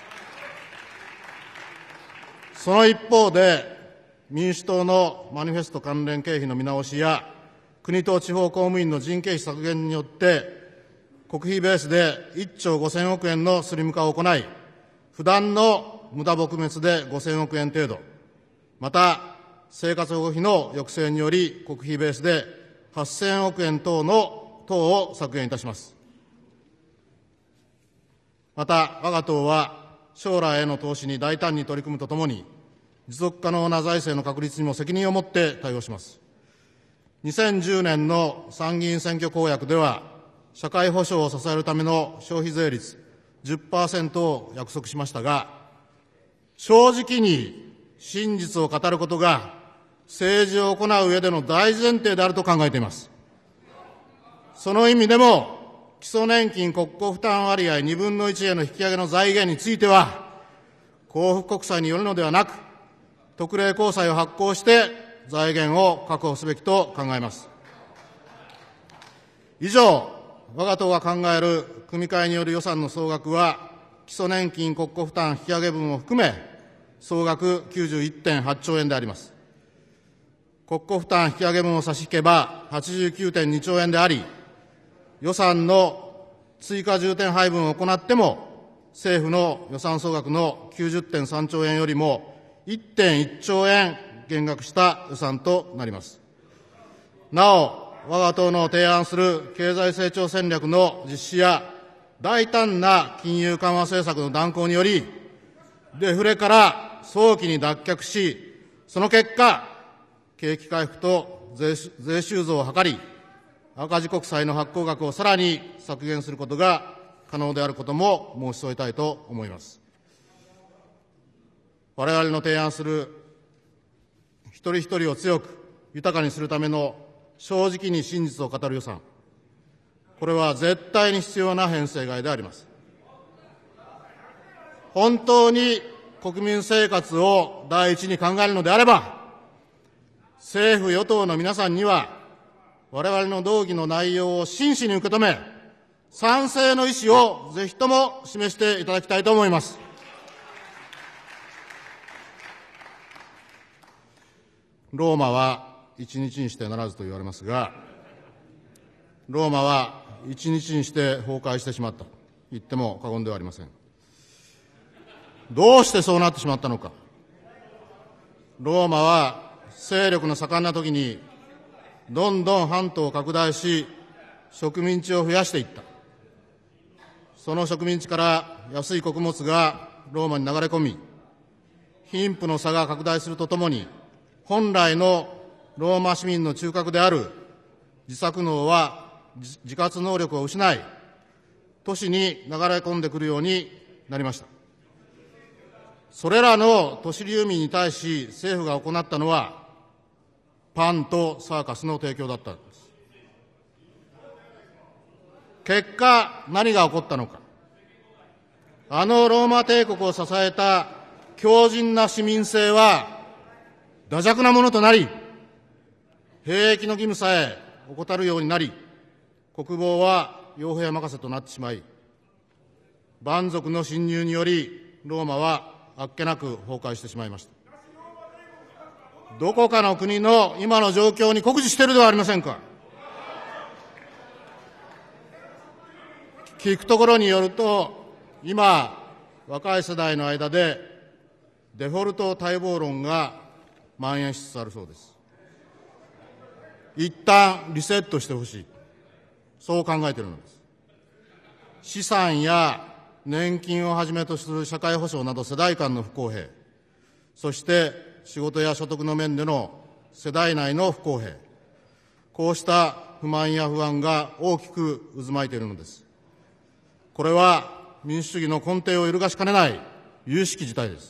その一方で、民主党のマニフェスト関連経費の見直しや、国と地方公務員の人件費削減によって、国費ベースで1兆5000億円のスリム化を行い、不断の無駄撲滅で5000億円程度、また、生活保護費の抑制により、国費ベースで8000億円等を削減いたします。また、我が党は将来への投資に大胆に取り組むとともに、持続可能な財政の確立にも責任を持って対応します。2010年の参議院選挙公約では、社会保障を支えるための消費税率 10% を約束しましたが、正直に真実を語ることが政治を行う上での大前提であると考えています。その意味でも、基礎年金国庫負担割合2分の1への引き上げの財源については、幸福国債によるのではなく、特例公債を発行して財源を確保すべきと考えます。以上、我が党が考える組み替えによる予算の総額は、基礎年金国庫負担引き上げ分を含め、総額 91.8 兆円であります。国庫負担引き上げ分を差し引けば 89.2 兆円であり、予算の追加重点配分を行っても、政府の予算総額の 90.3 兆円よりも 1.1 兆円減額した予算となります。なお、我が党の提案する経済成長戦略の実施や大胆な金融緩和政策の断行により、デフレから早期に脱却し、その結果、景気回復と税収増を図り、赤字国債の発行額をさらに削減することが可能であることも申し添えたいと思います。我々の提案する一人一人を強く豊かにするための正直に真実を語る予算、これは絶対に必要な編成外であります。本当に国民生活を第一に考えるのであれば、政府与党の皆さんには我々の動議の内容を真摯に受け止め、賛成の意思をぜひとも示していただきたいと思います。ローマは一日にしてならずと言われますが、ローマは一日にして崩壊してしまったと言っても過言ではありません。どうしてそうなってしまったのか。ローマは勢力の盛んな時にどんどん版図を拡大し、植民地を増やしていった。その植民地から安い穀物がローマに流れ込み、貧富の差が拡大するとともに、本来のローマ市民の中核である自作農は自活能力を失い、 都市に流れ込んでくるようになりました。それらの都市流民に対し政府が行ったのは、パンとサーカスの提供だったんです。結果、何が起こったのか。あのローマ帝国を支えた強靭な市民性は惰弱なものとなり、兵役の義務さえ怠るようになり、国防は傭兵任せとなってしまい、蛮族の侵入によりローマはあっけなく崩壊してしまいました。どこかの国の今の状況に酷似しているではありませんか。聞くところによると、今、若い世代の間でデフォルト待望論が蔓延しつつあるそうです。一旦リセットしてほしい、そう考えているのです。資産や年金をはじめとする社会保障など世代間の不公平、そして仕事や所得の面での世代内の不公平、こうした不満や不安が大きく渦巻いているのです。これは民主主義の根底を揺るがしかねない有識事態です。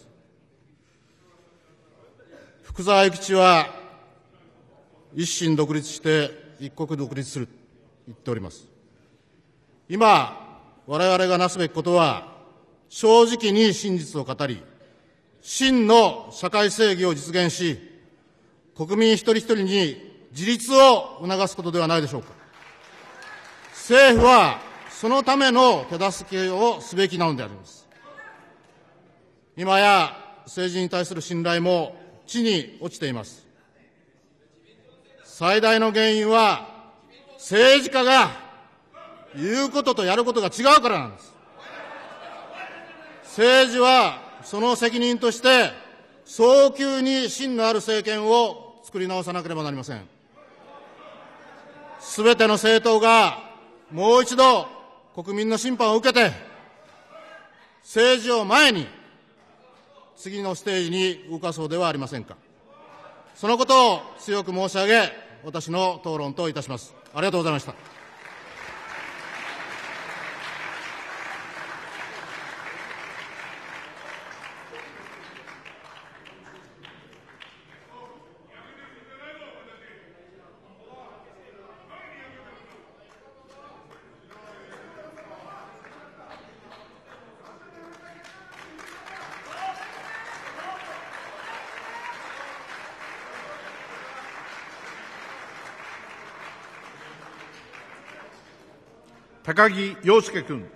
福沢諭吉は一心独立して一国独立すると言っております。今我々がなすべきことは、正直に真実を語り、真の社会正義を実現し、国民一人一人に自立を促すことではないでしょうか。政府はそのための手助けをすべきなのであります。今や政治に対する信頼も地に落ちています。最大の原因は政治家が言うこととやることが違うからなんです。政治はその責任として早急に真のある政権を作り直さなければなりません。すべての政党がもう一度国民の審判を受けて、政治を前に次のステージに動かそうではありませんか。そのことを強く申し上げ、私の討論といたします。ありがとうございました。 高木陽介君。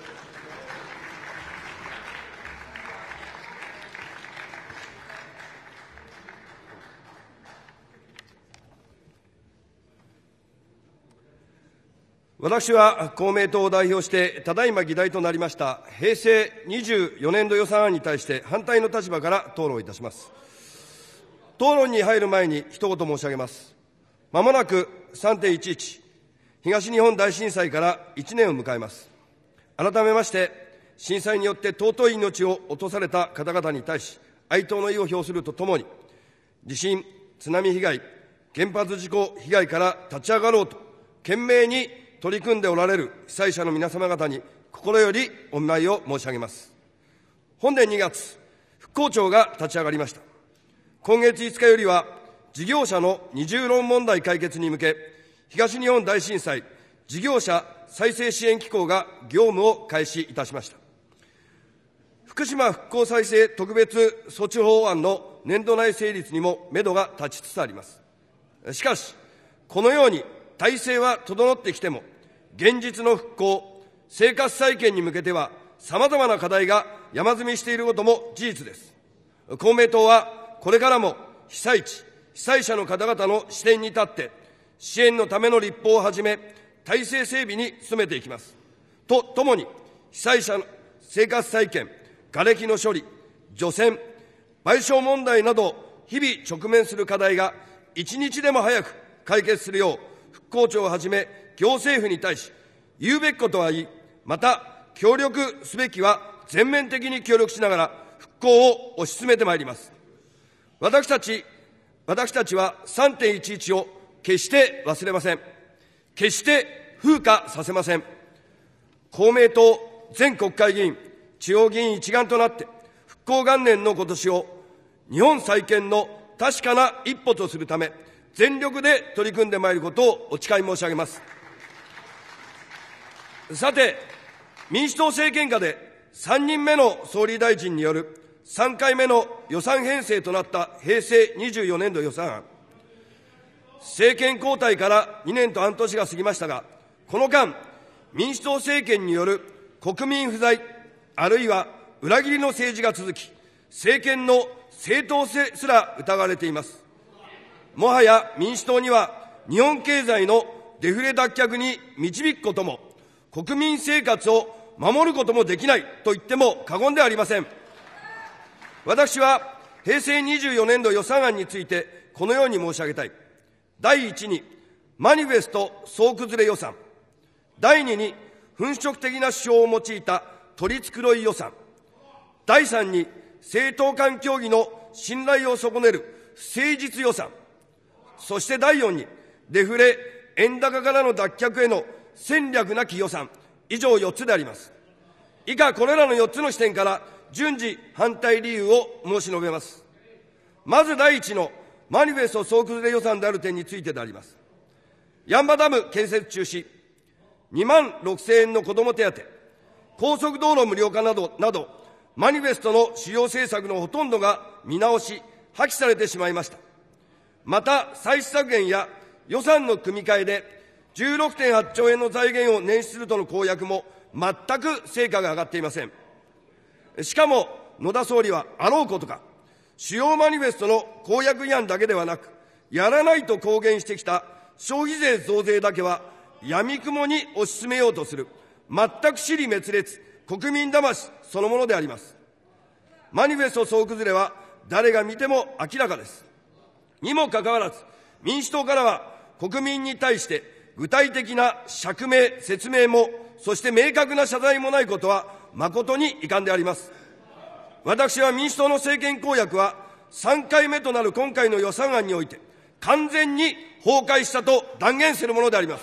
私は公明党を代表して、ただいま議題となりました平成24年度予算案に対して反対の立場から討論いたします。討論に入る前に一言申し上げます。まもなく 3.11 東日本大震災から1年を迎えます。改めまして、震災によって尊い命を落とされた方々に対し、哀悼の意を表するとともに、地震、津波被害、原発事故被害から立ち上がろうと、懸命に取り組んでおられる被災者の皆様方に心よりお見舞いを申し上げます。本年2月、復興庁が立ち上がりました。今月5日よりは、事業者の二重論問題解決に向け、東日本大震災事業者再生支援機構が業務を開始いたしました。福島復興再生特別措置法案の年度内成立にも目処が立ちつつあります。しかし、このように体制は整ってきても、現実の復興、生活再建に向けては、様々な課題が山積みしていることも事実です。公明党はこれからも被災地、被災者の方々の視点に立って、支援のための立法をはじめ、体制整備に努めていきます。とともに、被災者の生活再建、瓦礫の処理、除染、賠償問題など、日々直面する課題が一日でも早く解決するよう、復興庁をはじめ、行政府に対し、言うべきことは言い、また協力すべきは全面的に協力しながら、復興を推し進めてまいります。私たちは 3.11 を決して忘れません。決して風化させません。 公明党全国会議員、地方議員一丸となって、復興元年の今年を日本再建の確かな一歩とするため、全力で取り組んでまいることをお誓い申し上げます。さて、民主党政権下で3人目の総理大臣による3回目の予算編成となった平成24年度予算案。政権交代から2年と半年が過ぎましたが、この間、民主党政権による国民不在、あるいは裏切りの政治が続き、政権の正当性すら疑われています。もはや民主党には日本経済のデフレ脱却に導くことも、国民生活を守ることもできないと言っても過言ではありません。私は平成24年度予算案についてこのように申し上げたい。第一に、マニフェスト総崩れ予算。第二に、粉飾的な指標を用いた取り繕い予算。第三に、政党間協議の信頼を損ねる不誠実予算。そして第四に、デフレ、円高からの脱却への戦略なき予算。以上4つであります。以下これらの4つの視点から順次反対理由を申し述べます。まず第一のマニフェスト総崩れ予算である点についてであります。八ッ場ダム建設中止、2万6000円の子ども手当、高速道路無料化など、マニフェストの主要政策のほとんどが見直し、破棄されてしまいました。また、歳出削減や予算の組み替えで、16.8 兆円の財源を捻出するとの公約も全く成果が上がっていません。しかも、野田総理はあろうことか、主要マニフェストの公約違反だけではなく、やらないと公言してきた消費税増税だけは、闇雲に推し進めようとする、全く支離滅裂、国民騙しそのものであります。マニフェスト総崩れは、誰が見ても明らかです。にもかかわらず、民主党からは、国民に対して、具体的な釈明、説明も、そして明確な謝罪もないことは、誠に遺憾であります。私は民主党の政権公約は、3回目となる今回の予算案において、完全に崩壊したと断言するものであります。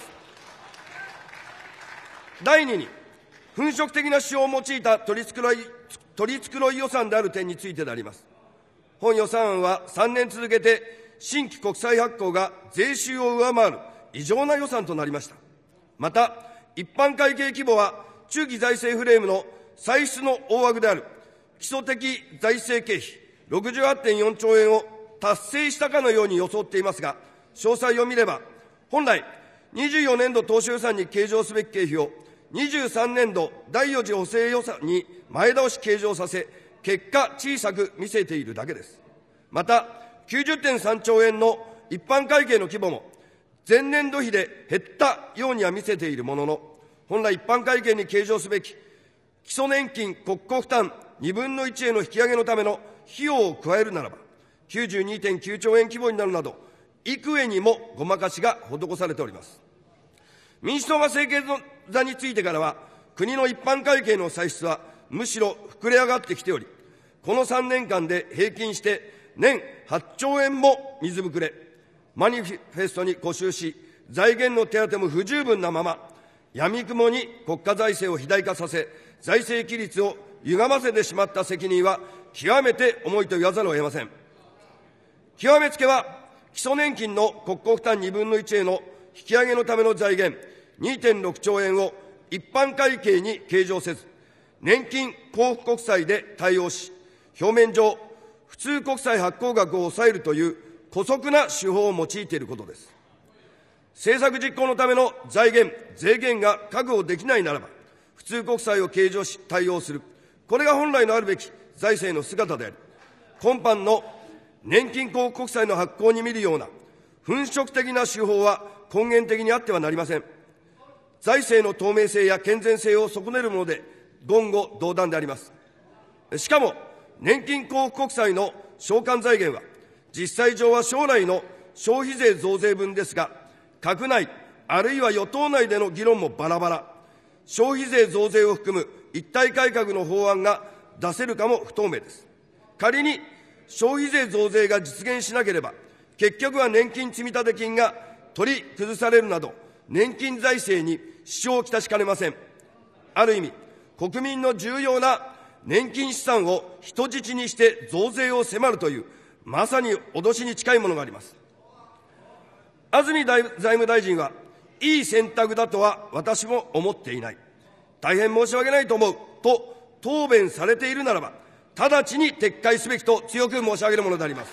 第2に、粉飾的な指標を用いた取り繕い予算である点についてであります。本予算案は3年続けて、新規国債発行が税収を上回る異常な予算となりました。また、一般会計規模は、中期財政フレームの歳出の大枠である基礎的財政経費 68.4 兆円を達成したかのように装っていますが、詳細を見れば、本来、24年度当初予算に計上すべき経費を、23年度第4次補正予算に前倒し計上させ、結果小さく見せているだけです。また、90.3 兆円の一般会計の規模も、前年度比で減ったようには見せているものの、本来一般会計に計上すべき基礎年金国庫負担2分の1への引き上げのための費用を加えるならば、92.9 兆円規模になるなど、幾重にもごまかしが施されております。民主党が政権座についてからは、国の一般会計の歳出はむしろ膨れ上がってきており、この3年間で平均して年8兆円も水ぶくれ、マニフェストに固執し、財源の手当も不十分なまま、闇雲に国家財政を肥大化させ、財政規律を歪ませてしまった責任は極めて重いと言わざるを得ません。極めつけは、基礎年金の国庫負担2分の1への引き上げのための財源 2.6 兆円を一般会計に計上せず、年金交付国債で対応し、表面上、普通国債発行額を抑えるという姑息な手法を用いていることです。政策実行のための財源、税源が確保できないならば、普通国債を計上し対応する。これが本来のあるべき財政の姿であり、今般の年金交付国債の発行に見るような粉飾的な手法は根源的にあってはなりません。財政の透明性や健全性を損ねるもので言語道断であります。しかも、年金交付国債の償還財源は、実際上は将来の消費税増税分ですが、閣内、あるいは与党内での議論もバラバラ、消費税増税を含む一体改革の法案が出せるかも不透明です。仮に消費税増税が実現しなければ、結局は年金積立金が取り崩されるなど、年金財政に支障をきたしかねません。 ある意味、国民の重要な年金資産を人質にして増税を迫るという、まさに脅しに近いものがあります。安住財務大臣は、いい選択だとは私も思っていない。大変申し訳ないと思うと答弁されているならば、直ちに撤回すべきと強く申し上げるものであります。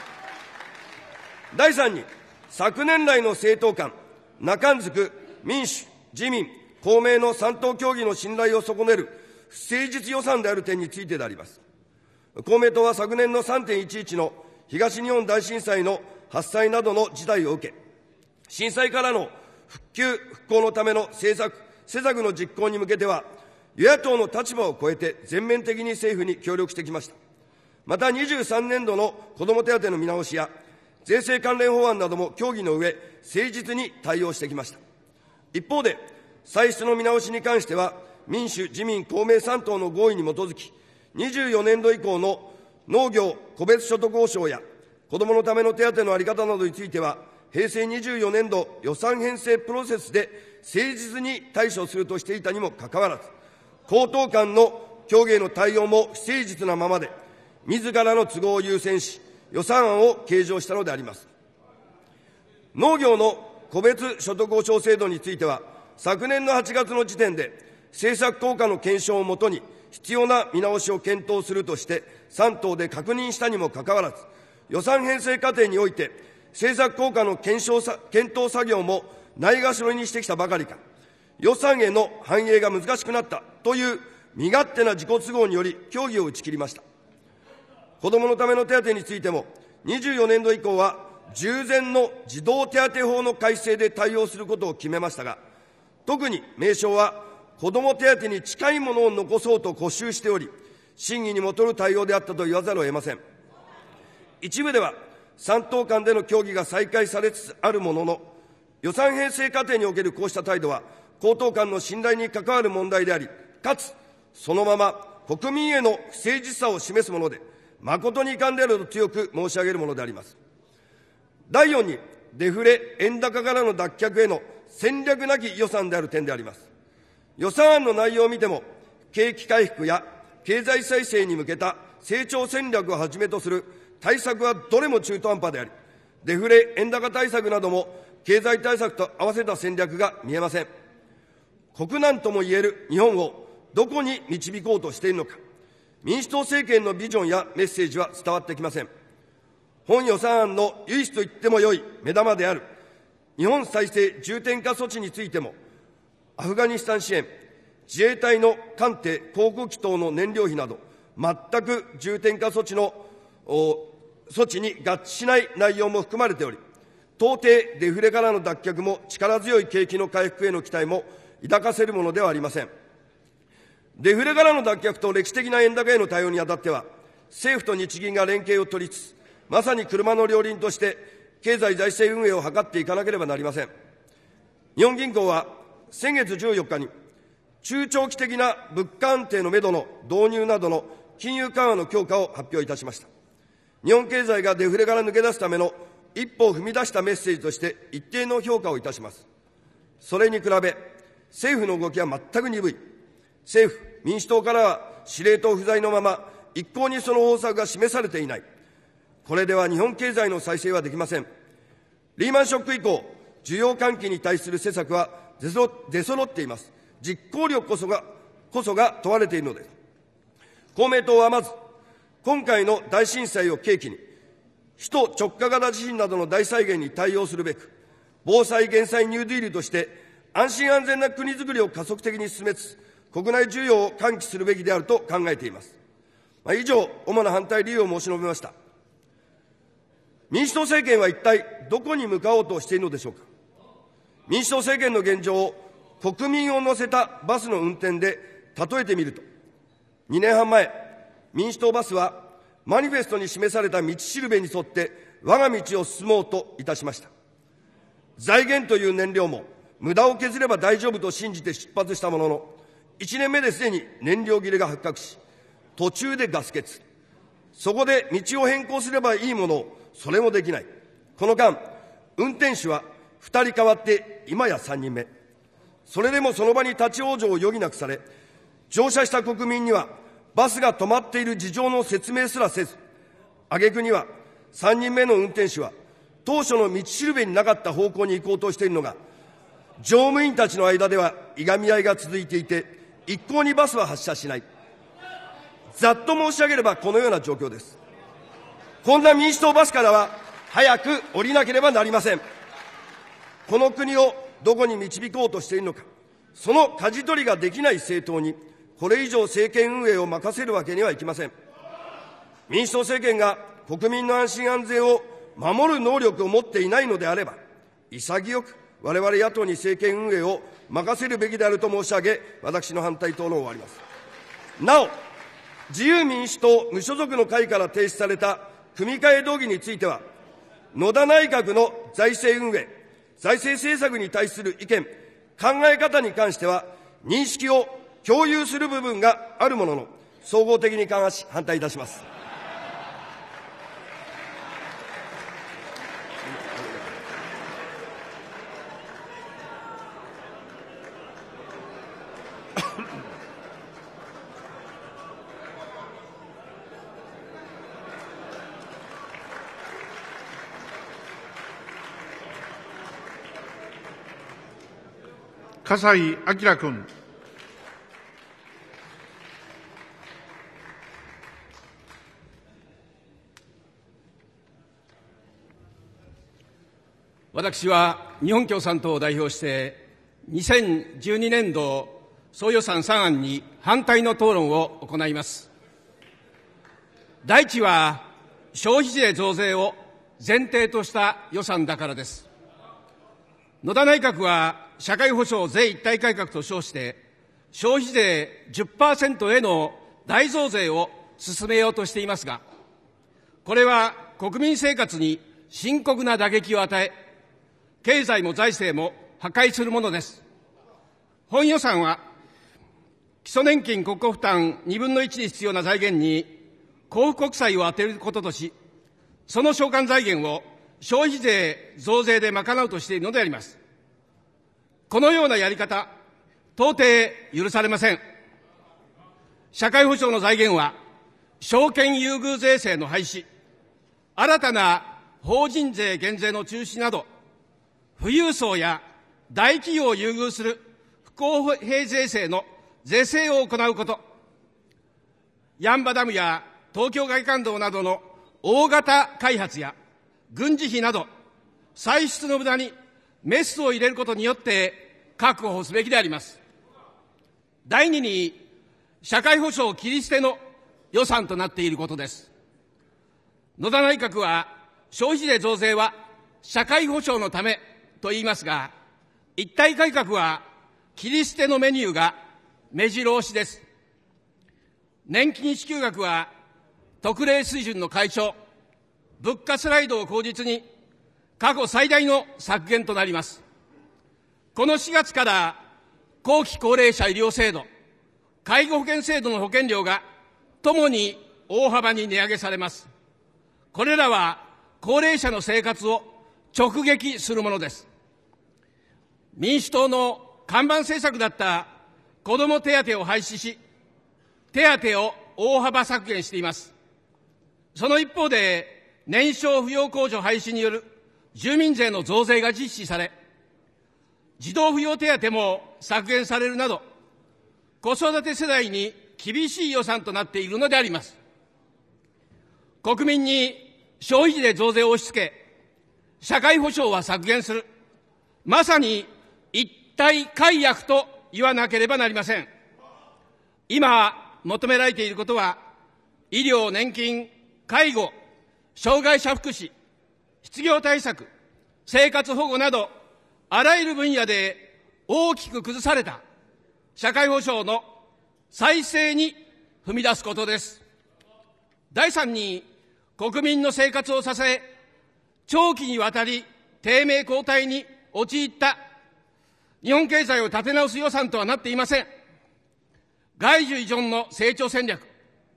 第3に、昨年来の政党間、中んづく民主、自民、公明の3党協議の信頼を損ねる不誠実予算である点についてであります。公明党は昨年の 3.11 の東日本大震災の発災などの事態を受け、震災からの復旧・復興のための施策の実行に向けては、与野党の立場を超えて全面的に政府に協力してきました。また23年度の子ども手当の見直しや、税制関連法案なども協議の上、誠実に対応してきました。一方で、歳出の見直しに関しては、民主、自民、公明3党の合意に基づき、24年度以降の農業個別所得保障や子どものための手当の在り方などについては、平成24年度予算編成プロセスで誠実に対処するとしていたにもかかわらず、公党間の協議への対応も不誠実なままで、自らの都合を優先し、予算案を計上したのであります。農業の個別所得保障制度については、昨年の8月の時点で、政策効果の検証をもとに、必要な見直しを検討するとして、3党で確認したにもかかわらず、予算編成過程において、政策効果の検討作業もないがしろにしてきたばかりか、予算への反映が難しくなったという身勝手な自己都合により協議を打ち切りました。子どものための手当についても、24年度以降は従前の児童手当法の改正で対応することを決めましたが、特に名称は子ども手当に近いものを残そうと固執しており、審議にもとる対応であったと言わざるを得ません。一部では、3党間での協議が再開されつつあるものの、予算編成過程におけるこうした態度は、公党間の信頼に関わる問題であり、かつ、そのまま国民への不誠実さを示すもので、誠に遺憾であると強く申し上げるものであります。第4に、デフレ・円高からの脱却への戦略なき予算である点であります。予算案の内容を見ても、景気回復や経済再生に向けた成長戦略をはじめとする対策はどれも中途半端であり、デフレ・円高対策なども経済対策と合わせた戦略が見えません。国難ともいえる日本をどこに導こうとしているのか、民主党政権のビジョンやメッセージは伝わってきません。本予算案の唯一と言ってもよい目玉である日本再生重点化措置についても、アフガニスタン支援、自衛隊の艦艇、航空機等の燃料費など、全く重点化措置に合致しない内容も含まれており、到底デフレからの脱却も力強い景気の回復への期待も抱かせるものではありません。デフレからの脱却と歴史的な円高への対応にあたっては、政府と日銀が連携を取りつつ、まさに車の両輪として経済財政運営を図っていかなければなりません。日本銀行は先月14日に、中長期的な物価安定のめどの導入などの金融緩和の強化を発表いたしました。日本経済がデフレから抜け出すための一歩を踏み出したメッセージとして一定の評価をいたします。それに比べ、政府の動きは全く鈍い。政府、民主党からは司令塔不在のまま、一向にその方策が示されていない。これでは日本経済の再生はできません。リーマンショック以降、需要喚起に対する施策は出揃っています。実行力こそが問われているのです。公明党はまず、今回の大震災を契機に、首都直下型地震などの大災害に対応するべく、防災減災ニューディールとして、安心安全な国づくりを加速的に進めつつ、国内需要を喚起するべきであると考えています。以上、主な反対理由を申し述べました。民主党政権は一体どこに向かおうとしているのでしょうか。民主党政権の現状を国民を乗せたバスの運転で例えてみると、2年半前、民主党バスはマニフェストに示された道しるべに沿って我が道を進もうといたしました。財源という燃料も無駄を削れば大丈夫と信じて出発したものの、1年目ですでに燃料切れが発覚し、途中でガス欠。そこで道を変更すればいいものを、それもできない。この間、運転手は2人変わって今や3人目。 それでもその場に立ち往生を余儀なくされ、乗車した国民にはバスが止まっている事情の説明すらせず、挙句には3人目の運転手は当初の道しるべになかった方向に行こうとしているのが、乗務員たちの間ではいがみ合いが続いていて、一向にバスは発車しない。ざっと申し上げればこのような状況です。こんな民主党バスからは早く降りなければなりません。この国をどこに導こうとしているのか、その舵取りができない政党にこれ以上政権運営を任せるわけにはいきません。民主党政権が国民の安心安全を守る能力を持っていないのであれば、潔く我々野党に政権運営を任せるべきであると申し上げ、私の反対討論を終わります。なお、自由民主党・無所属の会から提出された組み替え動議については、野田内閣の財政運営、財政政策に対する意見、考え方に関しては、認識を共有する部分があるものの、総合的に勘案し、反対いたします。 笠井亮君。 私は日本共産党を代表して、2012年度総予算3案に反対の討論を行います。第一は、消費税増税を前提とした予算だからです。野田内閣は、社会保障税一体改革と称して、消費税 10% への大増税を進めようとしていますが、これは国民生活に深刻な打撃を与え、経済も財政も破壊するものです。本予算は、基礎年金国庫負担2分の1に必要な財源に交付国債を充てることとし、その償還財源を消費税増税で賄うとしているのであります。このようなやり方、到底許されません。社会保障の財源は、証券優遇税制の廃止、新たな法人税減税の中止など、富裕層や大企業を優遇する不公平税制の是正を行うこと、八ッ場ダムや東京外環道などの大型開発や軍事費など、歳出の無駄にメスを入れることによって確保すべきであります。第二に、社会保障切り捨ての予算となっていることです。野田内閣は、消費税増税は社会保障のためと言いますが、一体改革は切り捨てのメニューが目白押しです。年金支給額は特例水準の解消、物価スライドを口実に過去最大の削減となります。この4月から後期高齢者医療制度、介護保険制度の保険料がともに大幅に値上げされます。これらは高齢者の生活を直撃するものです。民主党の看板政策だった子ども手当を廃止し、手当を大幅削減しています。その一方で、年少扶養控除廃止による住民税の増税が実施され、児童扶養手当も削減されるなど、子育て世代に厳しい予算となっているのであります。国民に消費税増税を押し付け、社会保障は削減する、まさに一体改悪と言わなければなりません。今求められていることは、医療、年金、介護、障害者福祉、失業対策、生活保護など、あらゆる分野で大きく崩された社会保障の再生に踏み出すことです。第三に、国民の生活を支え、長期にわたり低迷後退に陥った日本経済を立て直す予算とはなっていません。外需依存の成長戦略、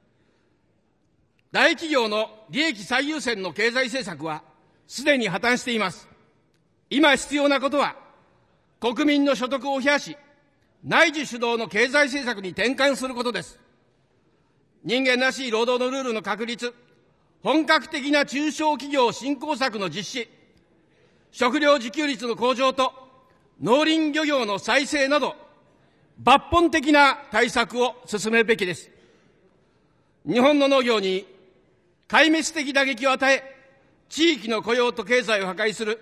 大企業の利益最優先の経済政策はすでに破綻しています。今必要なことは、 国民の所得を増やし、内需主導の経済政策に転換することです。人間らしい労働のルールの確立、本格的な中小企業振興策の実施、食料自給率の向上と農林漁業の再生など、抜本的な対策を進めるべきです。日本の農業に壊滅的打撃を与え、地域の雇用と経済を破壊する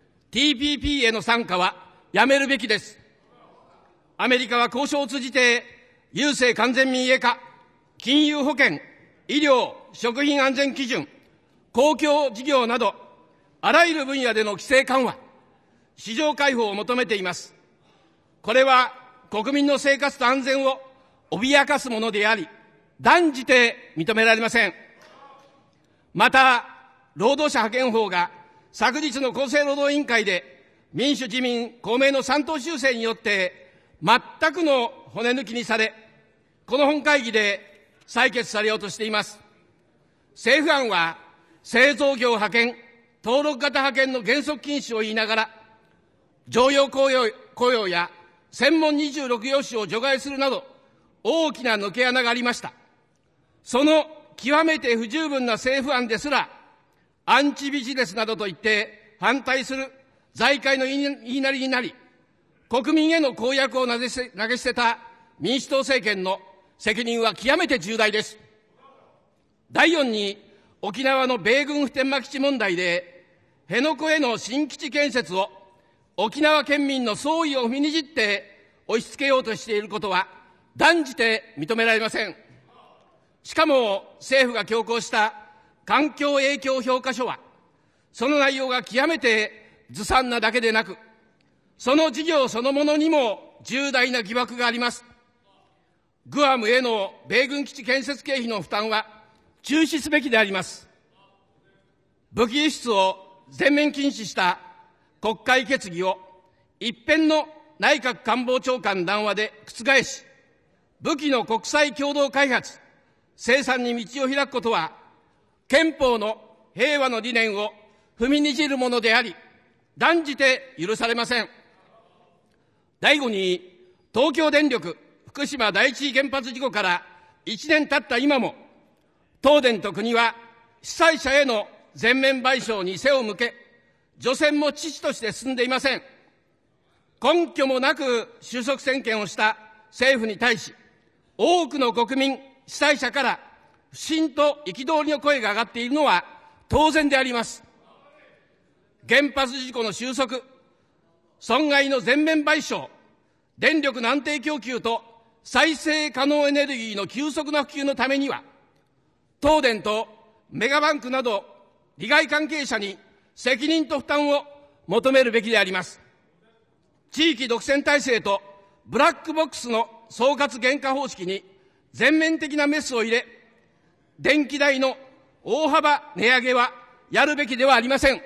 TPP への参加はやめるべきです。アメリカは交渉を通じて、郵政完全民営化、金融保険、医療、食品安全基準、公共事業など、あらゆる分野での規制緩和、市場開放を求めています。これは国民の生活と安全を脅かすものであり、断じて認められません。また、労働者派遣法が昨日の厚生労働委員会で民主、自民、公明の3党修正によって全くの骨抜きにされ、この本会議で採決されようとしています。政府案は製造業派遣、登録型派遣の原則禁止を言いながら、常用雇用や専門26業種を除外するなど、大きな抜け穴がありました。その極めて不十分な政府案ですら、アンチビジネスなどと言って反対する財界の言いなりになり、国民への公約を投げ捨てた民主党政権の責任は極めて重大です。第4に、沖縄の米軍普天間基地問題で、辺野古への新基地建設を沖縄県民の総意を踏みにじって押し付けようとしていることは断じて認められません。しかも政府が強行した環境影響評価書は、その内容が極めてずさんなだけでなく、その事業そのものにも重大な疑惑があります。グアムへの米軍基地建設経費の負担は中止すべきであります。武器輸出を全面禁止した国会決議を一辺の内閣官房長官談話で覆し、武器の国際共同開発、生産に道を開くことは、憲法の平和の理念を踏みにじるものであり、断じて許されません。第5に、東京電力福島第一原発事故から1年経った今も、東電と国は被災者への全面賠償に背を向け、除染も遅々として進んでいません。根拠もなく収束宣言をした政府に対し、多くの国民、被災者から不信と憤りの声が上がっているのは当然であります。原発事故の収束、損害の全面賠償、電力の安定供給と再生可能エネルギーの急速な普及のためには、東電とメガバンクなど利害関係者に責任と負担を求めるべきであります。地域独占体制とブラックボックスの総括原価方式に全面的なメスを入れ、電気代の大幅値上げはやるべきではありません。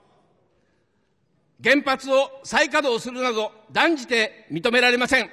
原発を再稼働するなど断じて認められません。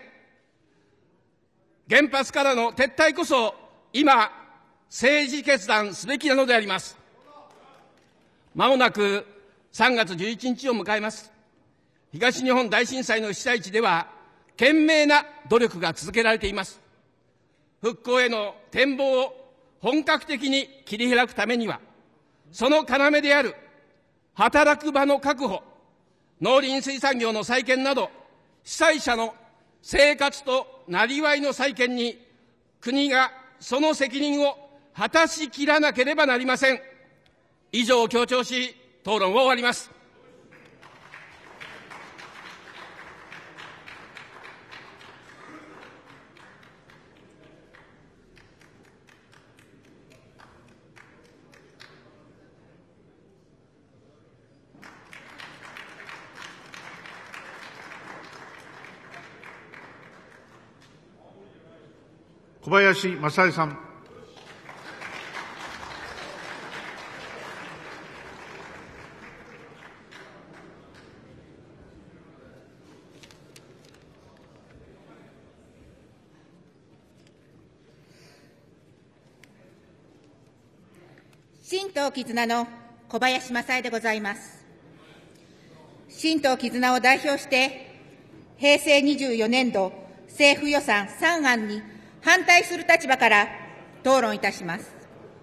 原発からの撤退こそ今、政治決断すべきなのであります。まもなく3月11日を迎えます。東日本大震災の被災地では懸命な努力が続けられています。復興への展望を本格的に切り開くためには、その要である働く場の確保、農林水産業の再建など、被災者の生活となりわいの再建に、国がその責任を果たしきらなければなりません。以上を強調し、討論を終わります。 小林正恵さん。 新党絆の小林正恵でございます。新党絆を代表して、 平成24年度政府予算3案に反対する立場から討論いたします。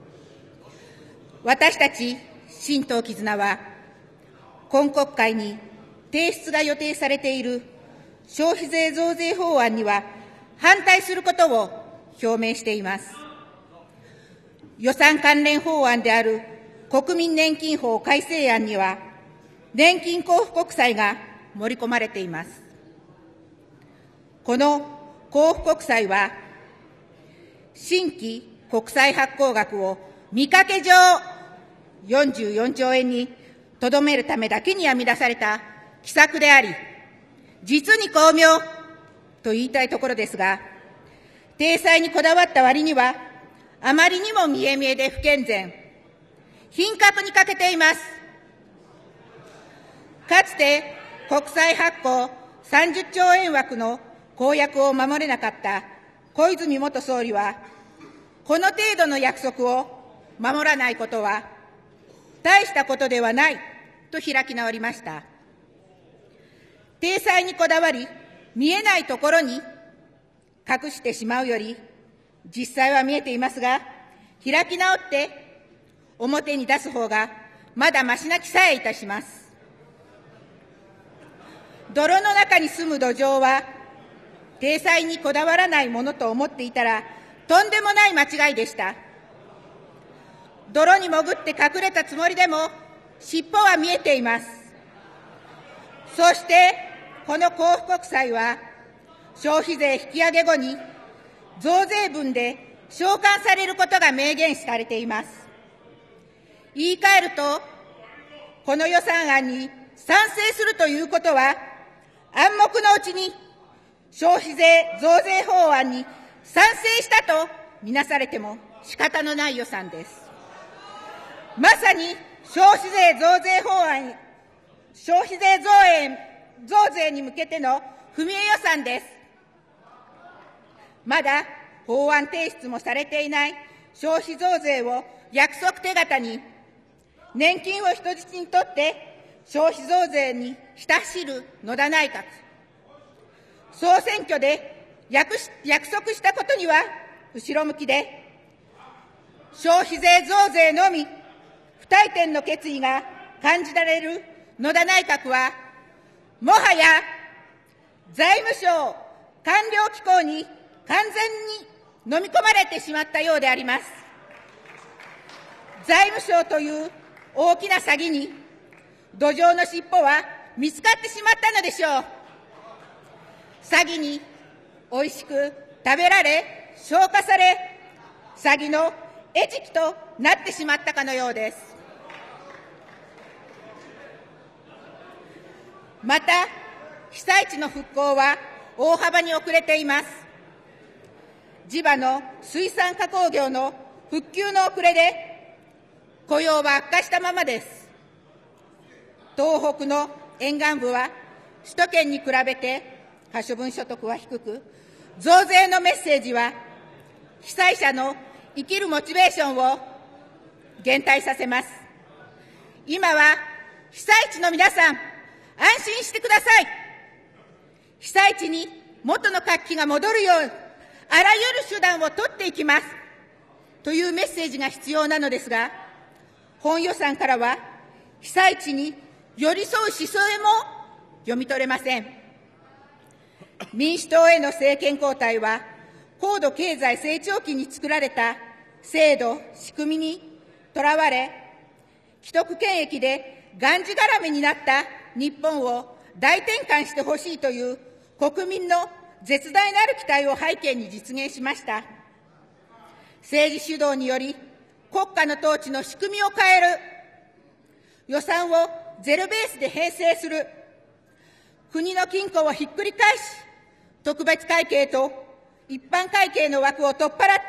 私たち新党絆は、今国会に提出が予定されている消費税増税法案には反対することを表明しています。予算関連法案である国民年金法改正案には、年金交付国債が盛り込まれています。この交付国債は、新規国債発行額を見かけ上44兆円にとどめるためだけに編み出された奇策であり、実に巧妙と言いたいところですが、体裁にこだわった割には、あまりにも見え見えで不健全、品格に欠けています。かつて国債発行30兆円枠の公約を守れなかった小泉元総理は、この程度の約束を守らないことは大したことではないと開き直りました。体裁にこだわり、見えないところに隠してしまうより、実際は見えていますが、開き直って表に出す方がまだましな気さえいたします。泥の中に住む土壌は、体裁にこだわらないものと思っていたら、とんでもない間違いでした。泥に潜って隠れたつもりでも、尻尾は見えています。そして、この交付国債は、消費税引き上げ後に、増税分で償還されることが明言されています。言い換えると、この予算案に賛成するということは、暗黙のうちに消費税増税法案に賛成したとみなされても仕方のない予算です。まさに消費税増税法案、消費税増税に向けての踏み絵予算です。まだ法案提出もされていない消費増税を約束手形に、年金を人質にとって消費増税にひた走る野田内閣。総選挙で約束したことには後ろ向きで、消費税増税のみ不退転の決意が感じられる野田内閣は、もはや財務省官僚機構に完全に飲み込まれてしまったようであります。財務省という大きな詐欺に、土壌の尻尾は見つかってしまったのでしょう。詐欺においしく食べられ、消化され、詐欺の餌食となってしまったかのようです。また、被災地の復興は大幅に遅れています。地場の水産加工業の復旧の遅れで、雇用は悪化したままです。東北の沿岸部は首都圏に比べて可処分所得は低く、増税のメッセージは被災者の生きるモチベーションを減退させます。今は被災地の皆さん、安心してください。被災地に元の活気が戻るよう、あらゆる手段を取っていきますというメッセージが必要なのですが、本予算からは被災地に寄り添う姿勢も読み取れません。民主党への政権交代は、高度経済成長期に作られた制度、仕組みにとらわれ、既得権益でがんじがらめになった日本を大転換してほしいという国民の絶大なる期待を背景に実現しました。政治主導により国家の統治の仕組みを変える、予算をゼロベースで編成する、国の金庫をひっくり返し、特別会計と一般会計の枠を取っ払って、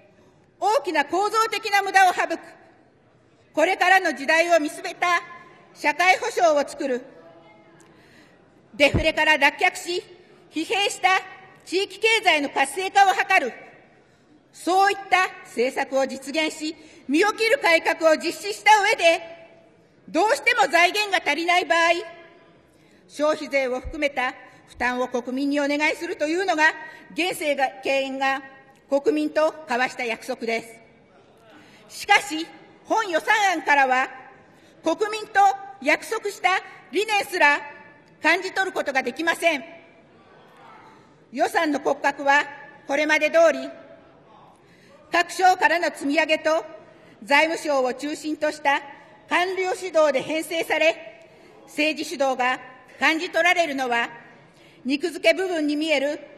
大きな構造的な無駄を省く、これからの時代を見据えた社会保障を作る、デフレから脱却し、疲弊した地域経済の活性化を図る、そういった政策を実現し、身を切る改革を実施した上で、どうしても財源が足りない場合、消費税を含めた負担を国民にお願いするというのが、現政権が国民と交わした約束です。しかし、本予算案からは、国民と約束した理念すら感じ取ることができません。予算の骨格はこれまで通り、各省からの積み上げと財務省を中心とした官僚主導で編成され、政治主導が感じ取られるのは、肉付け部分に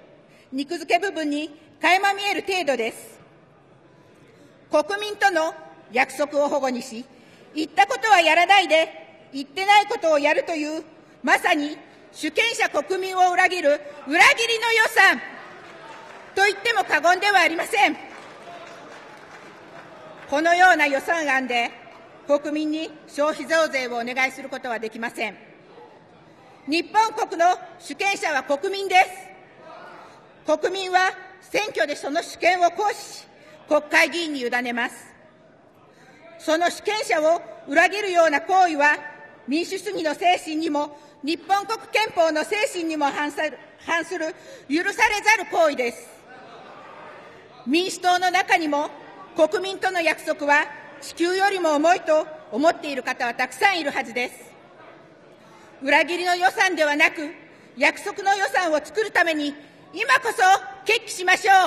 垣間見える程度です。国民との約束を反故にし、言ったことはやらないで、言ってないことをやるという、まさに主権者国民を裏切る裏切りの予算と言っても過言ではありません。このような予算案で国民に消費増税をお願いすることはできません。日本国の主権者は国民です。国民は選挙でその主権を行使し、国会議員に委ねます。その主権者を裏切るような行為は、民主主義の精神にも、日本国憲法の精神にも反する許されざる行為です。民主党の中にも、国民との約束は地球よりも重いと思っている方はたくさんいるはずです。裏切りの予算ではなく、約束の予算を作るために、今こそ決起しましょ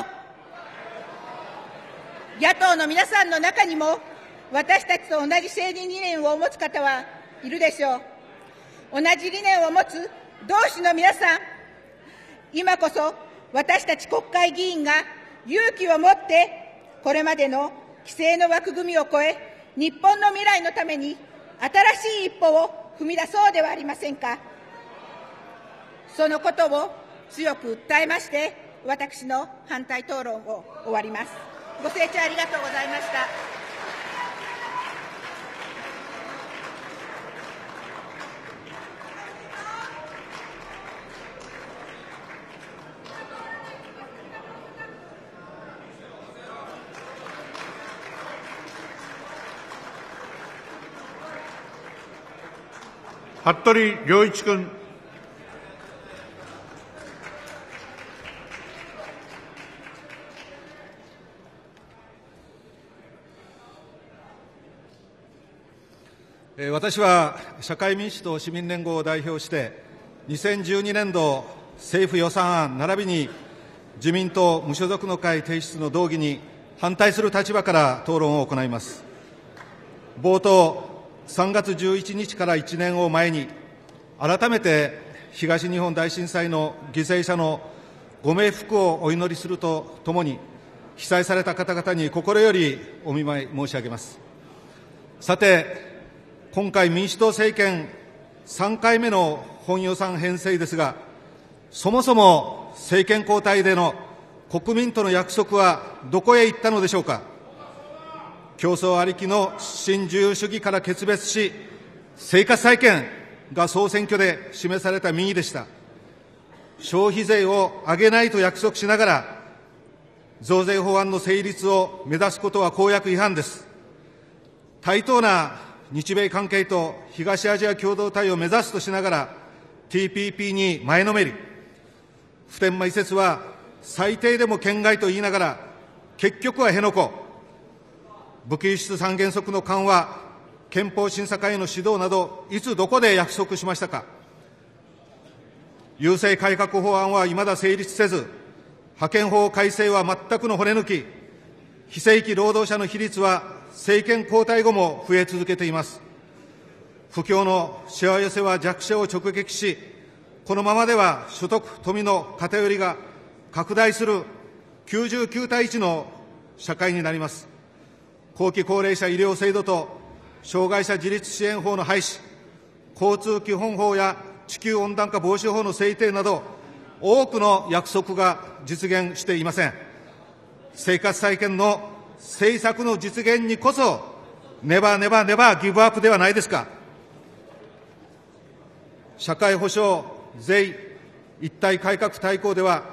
う。野党の皆さんの中にも、私たちと同じ政治理念を持つ方はいるでしょう。同じ理念を持つ同志の皆さん、今こそ私たち国会議員が勇気を持って、これまでの規制の枠組みを超え、日本の未来のために新しい一歩を踏み出そうではありませんか。そのことを強く訴えまして、私の反対討論を終わります。ご清聴ありがとうございました。 服部良一君。 私は社会民主党市民連合を代表して、2012年度政府予算案並びに自民党無所属の会提出の動議に反対する立場から討論を行います。冒頭、3月11日から1年を前に、改めて東日本大震災の犠牲者のご冥福をお祈りするとともに、被災された方々に心よりお見舞い申し上げます。さて、今回民主党政権3回目の本予算編成ですが、そもそも政権交代での国民との約束はどこへ行ったのでしょうか。競争ありきの新自由主義から決別し、生活再建が総選挙で示された民意でした。消費税を上げないと約束しながら、増税法案の成立を目指すことは公約違反です。対等な日米関係と東アジア共同体を目指すとしながら、TPP に前のめり、普天間移設は最低でも県外と言いながら、結局は辺野古、武器輸出三原則の緩和、憲法審査会の指導など、いつどこで約束しましたか。郵政改革法案は未だ成立せず、派遣法改正は全くの骨抜き、非正規労働者の比率は政権交代後も増え続けています。不況のしわ寄せは弱者を直撃し、このままでは所得、富の偏りが拡大する99対1の社会になります。後期高齢者医療制度と障害者自立支援法の廃止、交通基本法や地球温暖化防止法の制定など、多くの約束が実現していません。生活再建の政策の実現にこそ、ネバーネバーネバーギブアップではないですか。社会保障、税、一体改革大綱では、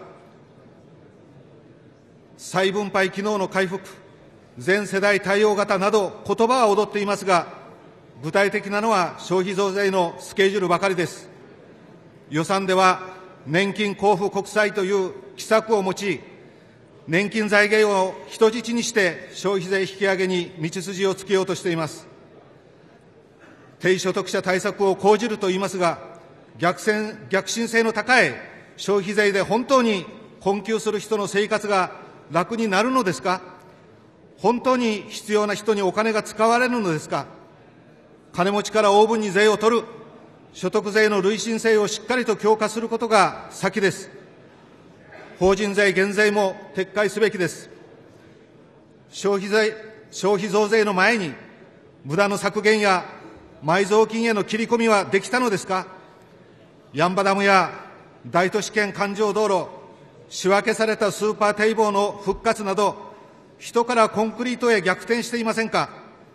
再分配機能の回復、全世代対応型など言葉は踊っていますが、具体的なのは消費増税のスケジュールばかりです。予算では年金交付国債という奇策を用い、年金財源を人質にして消費税引き上げに道筋をつけようとしています。低所得者対策を講じると言いますが、逆進性の高い消費税で本当に困窮する人の生活が楽になるのですか？本当に必要な人にお金が使われるのですか？金持ちから大分に税を取る、所得税の累進性をしっかりと強化することが先です。法人税減税も撤回すべきです。消費増税の前に、無駄の削減や埋蔵金への切り込みはできたのですか？八ッ場ダムや大都市圏環状道路、仕分けされたスーパー堤防の復活など、人からコンクリートへ逆転していませんか？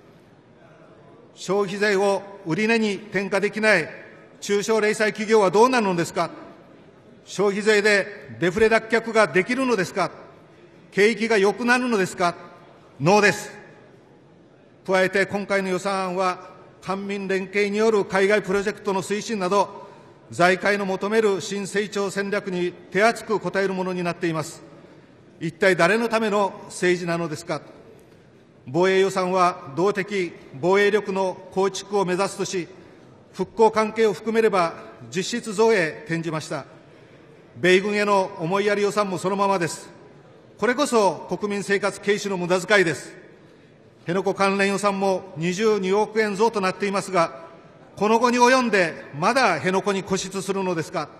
消費税を売値に転嫁できない中小零細企業はどうなるのですか？消費税でデフレ脱却ができるのですか？景気が良くなるのですか？ノーです。加えて今回の予算案は、官民連携による海外プロジェクトの推進など、財界の求める新成長戦略に手厚く応えるものになっています。一体誰のための政治なのですか？防衛予算は動的防衛力の構築を目指すとし、復興関係を含めれば実質増へ転じました。米軍への思いやり予算もそのままです。これこそ国民生活軽視の無駄遣いです。辺野古関連予算も22億円増となっていますが、この後に及んでまだ辺野古に固執するのですか？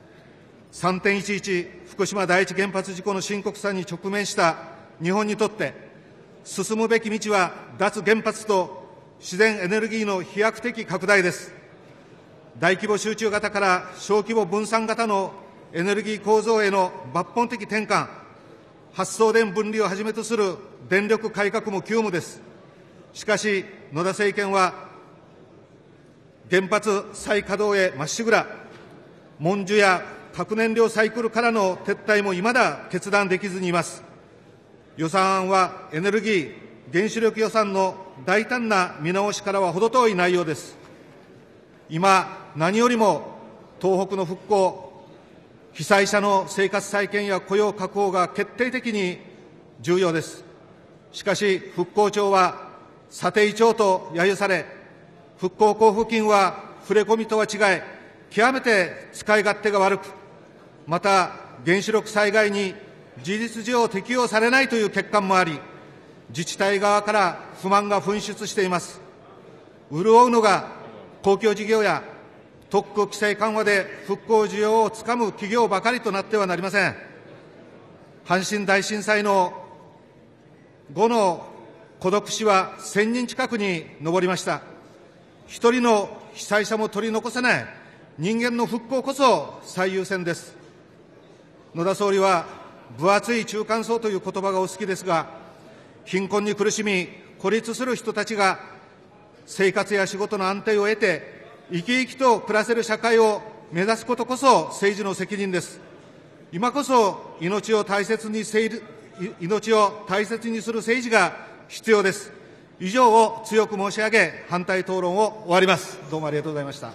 3.11 福島第一原発事故の深刻さに直面した日本にとって、進むべき道は脱原発と自然エネルギーの飛躍的拡大です。大規模集中型から小規模分散型のエネルギー構造への抜本的転換、発送電分離をはじめとする電力改革も急務です。しかし、野田政権は原発再稼働へまっしぐら、文殊や核燃料サイクルからの撤退も未だ決断できずにいます。予算案はエネルギー、原子力予算の大胆な見直しからは程遠い内容です。今、何よりも東北の復興、被災者の生活再建や雇用確保が決定的に重要です。しかし、復興庁は査定庁と揶揄され、復興交付金は触れ込みとは違い、極めて使い勝手が悪く、また原子力災害に事実上適用されないという欠陥もあり、自治体側から不満が噴出しています。潤うのが公共事業や特区規制緩和で復興需要をつかむ企業ばかりとなってはなりません。阪神大震災の後の孤独死は1000人近くに上りました。一人の被災者も取り残せない人間の復興こそ最優先です。野田総理は分厚い中間層という言葉がお好きですが、貧困に苦しみ孤立する人たちが生活や仕事の安定を得て生き生きと暮らせる社会を目指すことこそ政治の責任です。今こそ命を大切にする政治が必要です。以上を強く申し上げ、反対討論を終わります。どうもありがとうございました。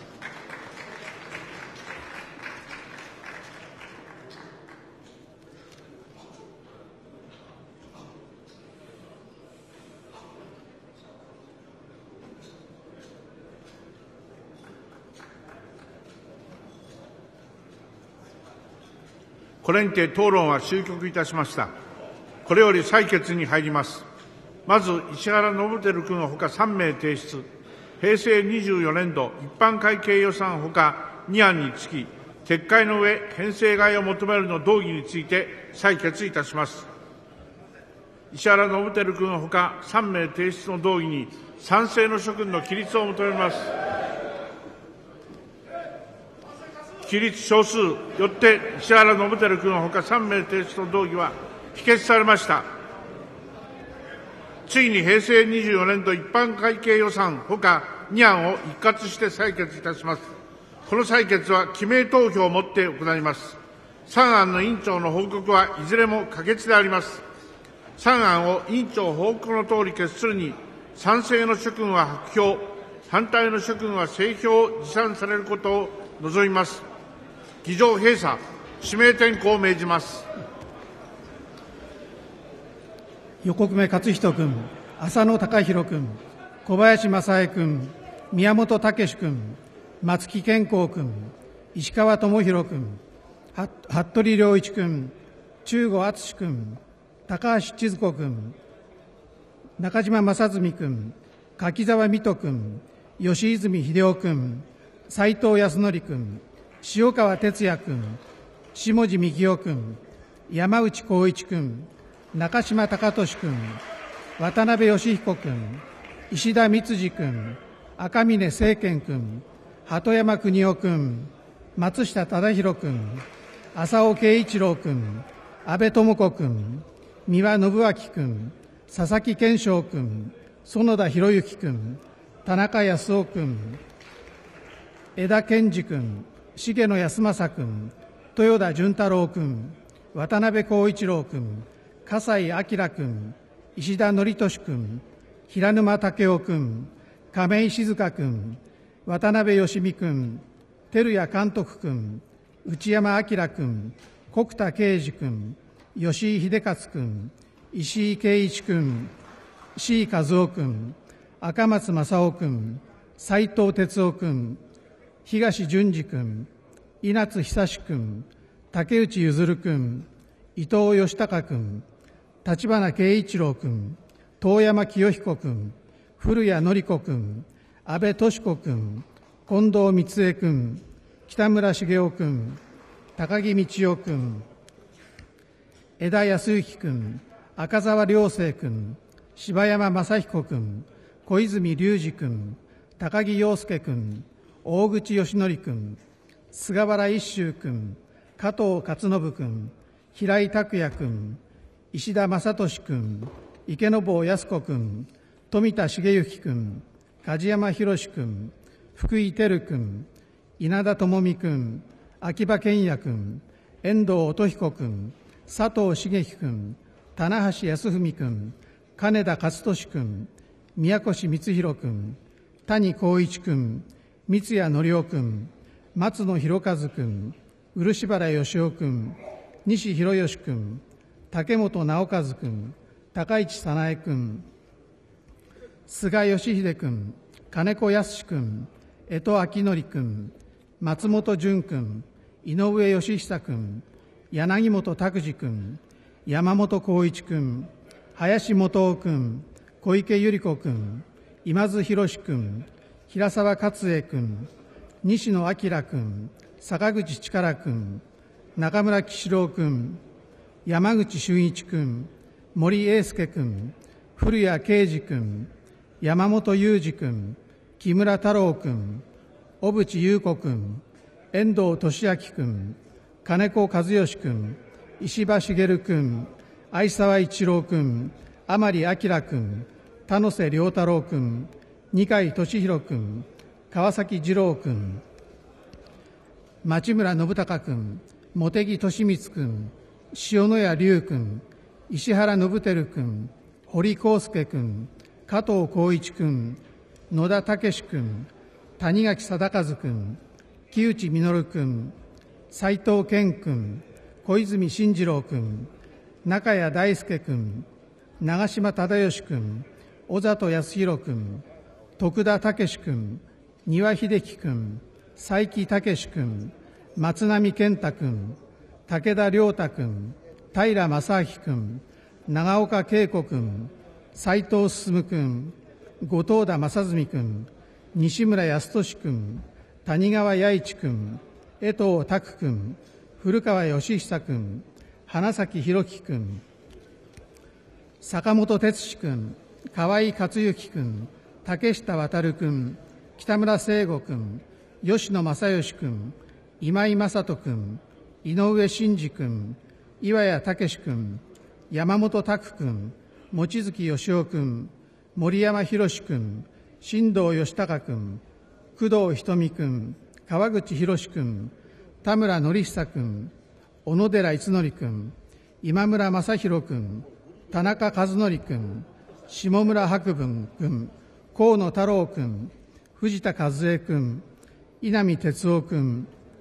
これにて討論は終局いたしました。これより採決に入ります。まず、石原伸晃君ほか3名提出、平成24年度一般会計予算ほか2案につき、撤回の上、編成替えを求めるの動議について採決いたします。石原伸晃君ほか3名提出の動議に賛成の諸君の起立を求めます。起立少数、よって石原伸晃君ほか3名提出の動議は否決されました。次に平成24年度一般会計予算ほか2案を一括して採決いたします。この採決は記名投票をもって行います。3案の委員長の報告はいずれも可決であります。3案を委員長報告のとおり決するに、賛成の諸君は白票、反対の諸君は正票を持参されることを望みます。 議場閉鎖、指名転校を命じます。 横粂勝人君、浅野貴弘君、小林正恵君、宮本岳君、松木健康君、石川智弘君、服部良一君、中吾敦君、高橋千鶴子君、中島正純君、柿沢水戸君、吉泉秀夫君、斉藤康則君、塩川哲也君、下地幹夫君、山内浩一君、中島貴俊君、渡辺義彦君、石田光次君、赤嶺政賢君、鳩山邦夫君、松下忠弘君、浅尾慶一郎君、安倍智子君、三輪信明君、佐々木健昌君、園田博之君、田中康夫君、江田健二君、重野康政君、豊田潤太郎君、渡辺浩一郎君、笠井明君、石田典俊君、平沼武夫君、亀井静香君、渡辺義美君、照屋監督君、内山明君、国田圭司君、吉井秀勝君、石井圭一君、石井和夫君、赤松正夫君、斉藤哲夫君、東淳二君、稲津久志君、竹内譲君、伊藤義孝君、立花慶一郎君、遠山清彦君、古谷典子君、安倍敏子君、近藤光恵君、北村茂雄君、高木道夫君、江田康之君、赤澤良生君、柴山正彦君、小泉龍司君、高木陽介君、大口義則君、菅原一秀君、加藤勝信君、平井拓也君、石田正俊君、池坊康子君、富田茂之君、梶山博君、福井照君、稲田朋美君、秋葉賢也君、遠藤音彦君、佐藤茂樹君、棚橋康文君、金田勝利君、宮越光弘君、谷光一君、三谷則夫君、松野博一君、漆原義雄君、西博義君、竹本直和君、高市早苗君、菅義偉君、金子康君、江戸明則君、松本淳君、井上義久君、柳本拓司君、山本浩一君、林元夫君、小池百合子君、今津博君、平沢勝栄君、西野彰君、坂口力君、中村喜四郎君、山口俊一君、森英介君、古谷啓二君、山本裕二君、木村太郎君、小渕優子君、遠藤利明君、金子和義君、石破茂君、相沢一郎君、甘利明君、田野瀬良太郎君、二階俊博君、川崎二郎君、町村信孝君、茂木敏光君、塩谷隆君、石原信輝君、堀康介君、加藤浩一君、野田武君、谷垣貞和君、木内稔君、斉藤健君、小泉進次郎君、中谷大輔君、長島忠義君、小里康弘君、徳田武君、丹羽秀樹君、佐伯武君、松波健太君、武田良太君、平正明君、長岡恵子君、斉藤進君、後藤田正純君、西村康稔君、谷川弥一君、江藤拓君、古川義久君、花咲弘樹君、坂本哲司君、河井克行君、竹下渉君、北村誠吾君、吉野正義君、今井正人君、井上真司君、岩谷武君、山本拓君、望月義夫君、森山博君、新藤義孝君、工藤瞳君、川口博君、田村典久君、小野寺逸則君、今村正弘君、田中和則君、下村博文君、河野太郎君、藤田和恵君、稲見哲夫君、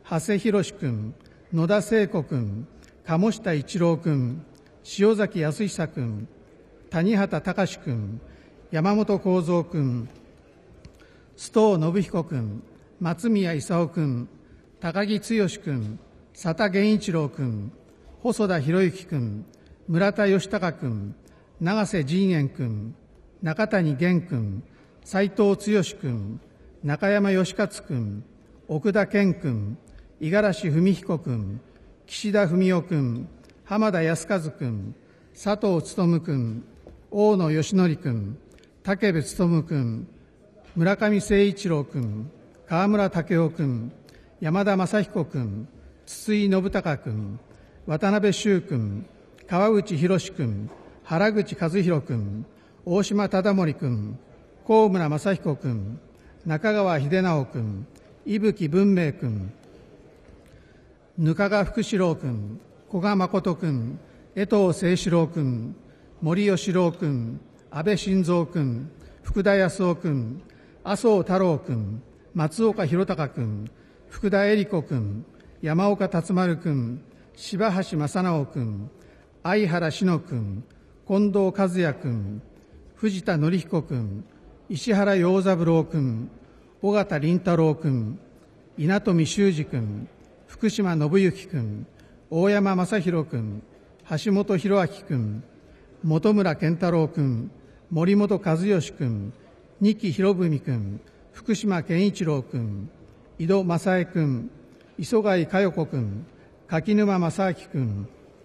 長谷博君、野田聖子君、鴨下一郎君、塩崎康久君、谷畑隆君、山本幸三君、須藤信彦君、松宮勲君、高木剛君、佐田源一郎君、細田博之君、村田義孝君、永瀬仁円君、中谷元君、斉藤剛君、中山義勝君、奥田健君、五十嵐文彦君、岸田文雄君、浜田靖一君、佐藤勉君、大野義則君、武部勉君、村上誠一郎君、河村武雄君、山田正彦君、筒井信孝君、渡辺修君、川口博君、原口和弘君、大島忠盛君、高村正彦君、中川秀直君、伊吹文明君、額賀福志郎君、古賀誠君、江藤誠志郎君、森喜朗君、安倍晋三君、福田康夫君、麻生太郎君、松岡弘隆君、福田恵理子君、山岡達丸君、柴橋正直君、相原志乃君、近藤和也君、藤田紀彦君、石原陽三郎君、尾形倫太郎君、稲富修二君、福島信之君、大山正弘君、橋本博明君、本村健太郎君、森本和義君、二木博文君、福島健一郎君、井戸正恵君、磯貝佳代子君、柿沼正明君、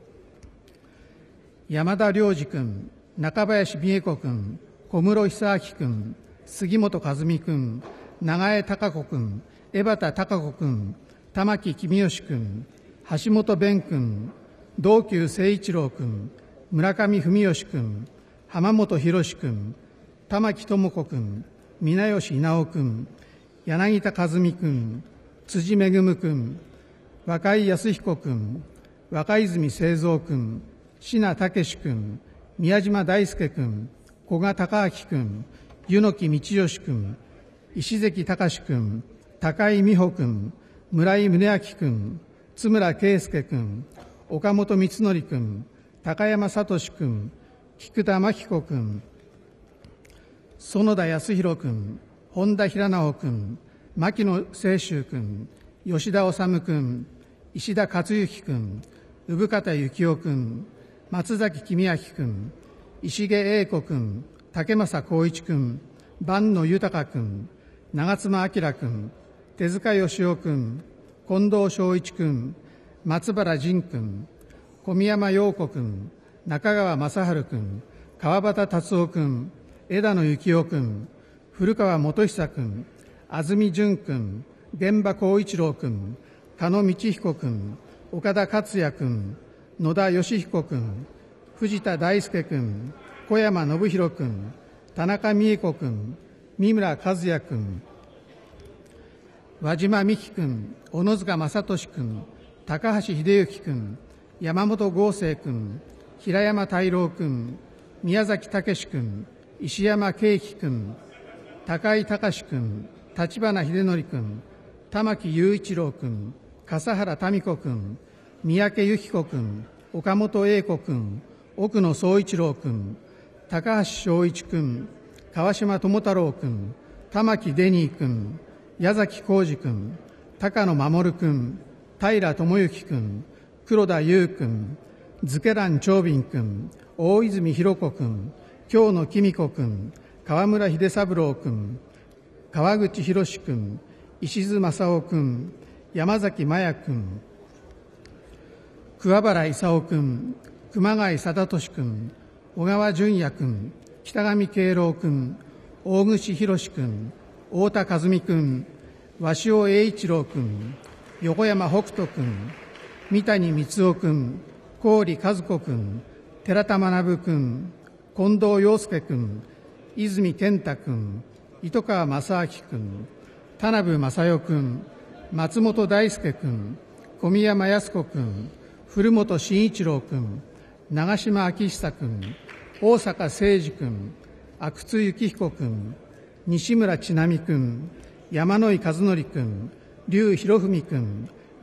山田良二君、中林美恵子君、小室久明君、杉本和美君、長江貴子君、江端貴子君、玉木公義君、橋本弁君、道久誠一郎君、村上文義君、浜本博君、玉木智子君、皆吉稲夫君、柳田和美君、辻恵君、若井康彦君、若泉清三君、椎名武君、宮島大輔君、古賀孝明君、柚木道義君、石関隆君、高井美穂君、村井宗明君、津村圭介君、岡本光則君、高山聡君、菊田真紀子君、園田康弘君、本田平直君、牧野清舟君、吉田治君、石田勝之君、産方幸男君、松崎公明君、石毛英子君、竹政光一君、坂野豊君、長妻昭君、手塚義雄君、近藤昭一君、松原仁君、小宮山陽子君、中川正春君、川端達夫君、枝野幸男君、古川元久君、安住淳君、玄場光一郎君、加野道彦君、岡田克也君、野田義彦君、藤田大輔君、小山信弘君、田中美恵子君、三村和也君、輪島美希君、小野塚正俊君、高橋秀幸君、山本剛生君、平山太郎君、宮崎武君、石山慶輝君、高井隆君、立花秀則君、玉木雄一郎君、笠原民子君、三宅由紀子君、岡本英子君、奥野総一郎君、高橋昭一君、川島智太郎君、玉木デニー君、矢崎浩二君、高野守君、平智之君、黒田優君、漬蘭長斌君、大泉弘子君、京野紀美子君、川村秀三郎君、川口博君、石津正夫君、山崎麻也君、桑原勲君、熊谷貞俊君、小川淳也君、北上敬郎君、大串博君、太田和美君、鷲尾栄一郎君、横山北斗君、三谷光雄君、郡和子君、寺田学君、近藤洋介君、泉健太君、糸川正明君、田辺正代君、松本大輔君、小宮山靖子君、古本慎一郎君、長島昭久君、大阪誠二君、阿久津幸彦君、西村智奈美君、山井和則君、劉博文君、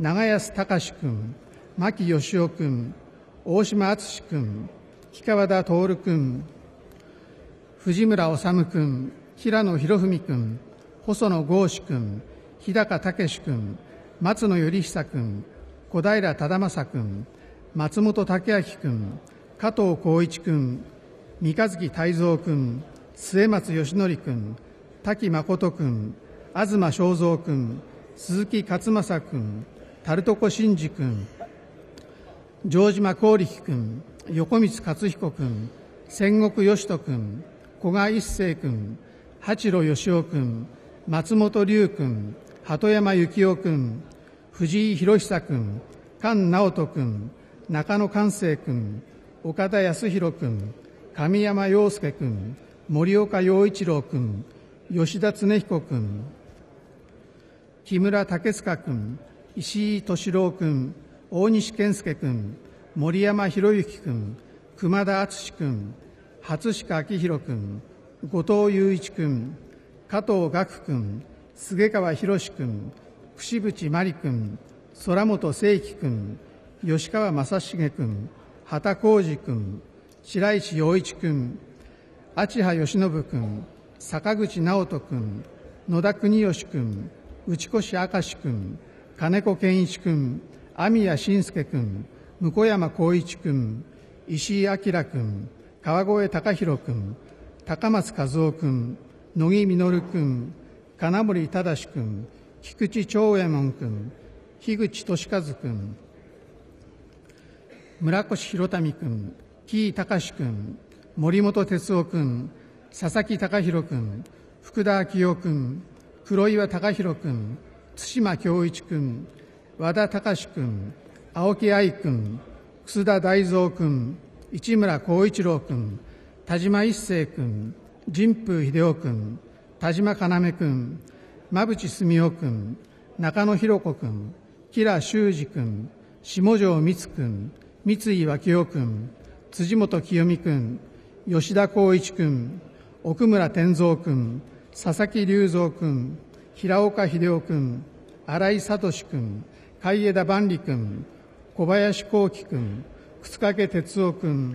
長安隆君、牧義夫君、大島敦君、木川田徹君、藤村治君、平野博文君、細野豪志君、日高武君、松野頼久君、小平忠正君、松本剛明君、加藤浩一君、三日月泰造君、末松義則君、滝誠君、東正蔵君、鈴木勝正君、樽床真二君、城島光力君、横光克彦君、千石義人君、古賀一生君、八路義夫君、松本龍君、鳩山幸夫君、藤井博久君、菅直人君、中野寛生君、岡田康弘君、神山陽介君、森岡陽一郎君、吉田恒彦君、木村武塚君、石井敏郎君、大西健介君、森山博之君、熊田敦君、初鹿明宏君、後藤雄一君、加藤岳君、菅川博君、櫛渕真理君、空本聖輝君、吉川正成君、畑浩二君、白石陽一君、秋葉義信君、坂口直人君、野田国義君、内越明石君、金子健一君、網谷慎介君、向山光一君、石井明君、川越隆弘君、高松和夫君、野木実君、金森忠君、菊池長右衛門君、樋口俊和君、村越弘民君、木井隆君、森本哲夫君、佐々木貴弘君、福田昭夫君、黒岩貴弘君、対馬恭一君、和田隆君、青木愛君、楠田大蔵君、市村光一郎君、田島一生君、神風秀夫君、田島要君、馬淵澄夫君、中野博子君、吉良修二君、下條光君、三井脇夫君、辻元清美君、吉田光一君、奥村天蔵君、佐々木隆三君、平岡秀夫君、新井聡君、海江田万里君、小林幸喜君、楠掛哲夫君、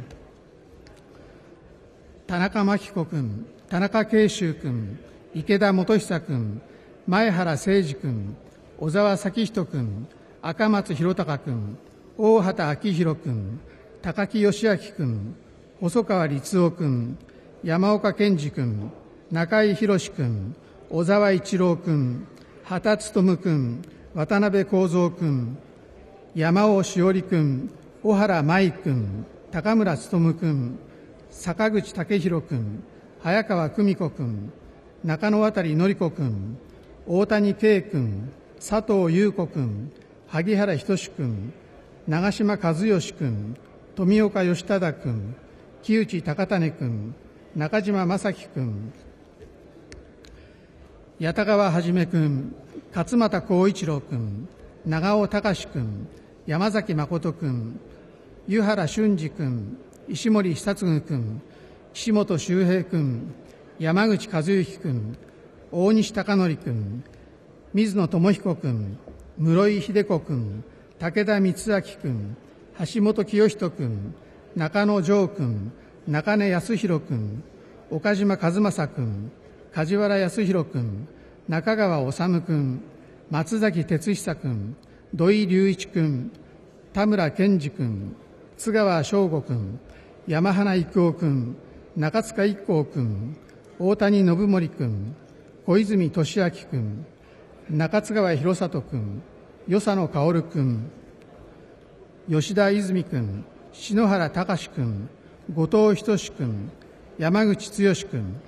田中真紀子君、田中慶秀君、池田元久君、前原誠二君、小沢咲人君、赤松弘隆君、大畑昭弘君、高木義明君、細川律夫君、山岡健二君、中井宏君、小沢一郎君、畑勉君、渡辺幸三君、山尾志織君、小原舞君、高村勉君、坂口武弘君、早川久美子君、中野渡典子君、大谷圭君、佐藤優子君、萩原仁君、長島和義君、富岡義忠君、木内高種君、中島正樹君、八田川はじめ君、勝俣光一郎君、長尾隆君、山崎誠君、湯原俊二君、石森久嗣君、岸本周平君、山口和之君、大西貴則君、水野智彦君、室井秀子君、武田光明君、橋本清人君、中野城君、中根康弘君、岡島和正君、梶原康弘君、中川治君、松崎哲久君、土井隆一君、田村健二君、津川翔吾君、山花育夫君、中塚一行君、大谷信盛君、小泉俊明君、中津川博里君、与謝野薫君、吉田泉君、篠原隆君、後藤仁君、山口剛君、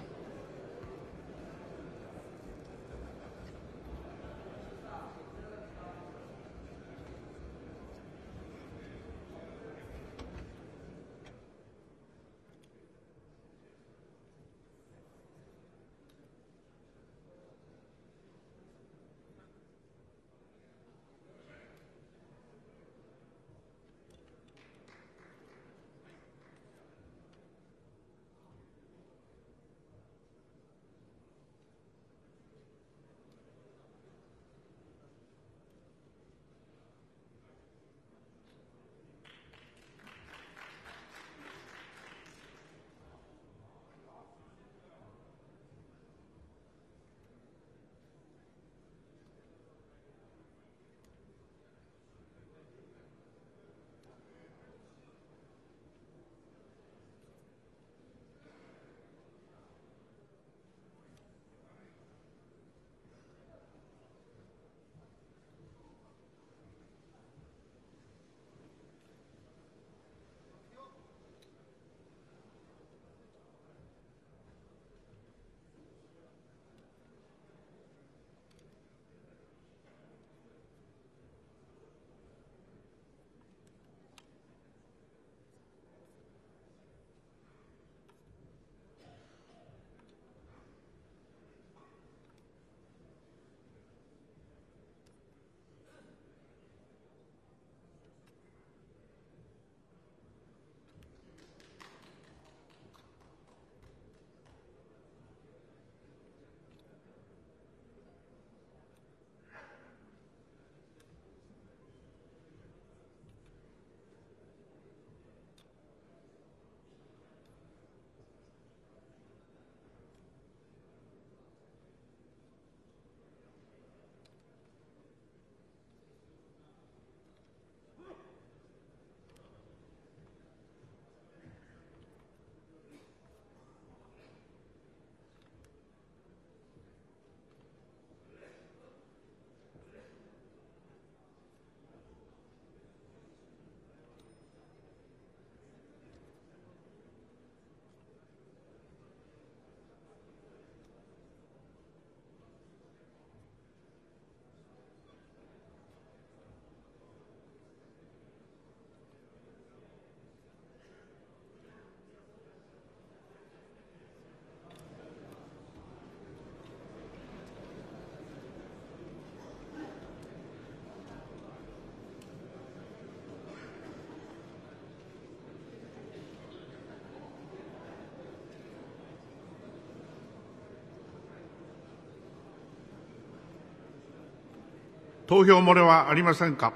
投票漏れはありませんか。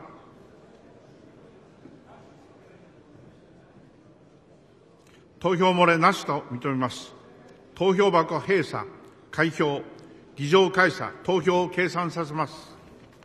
投票漏れなしと認めます。投票箱閉鎖、開票、議場開鎖、投票を計算させます。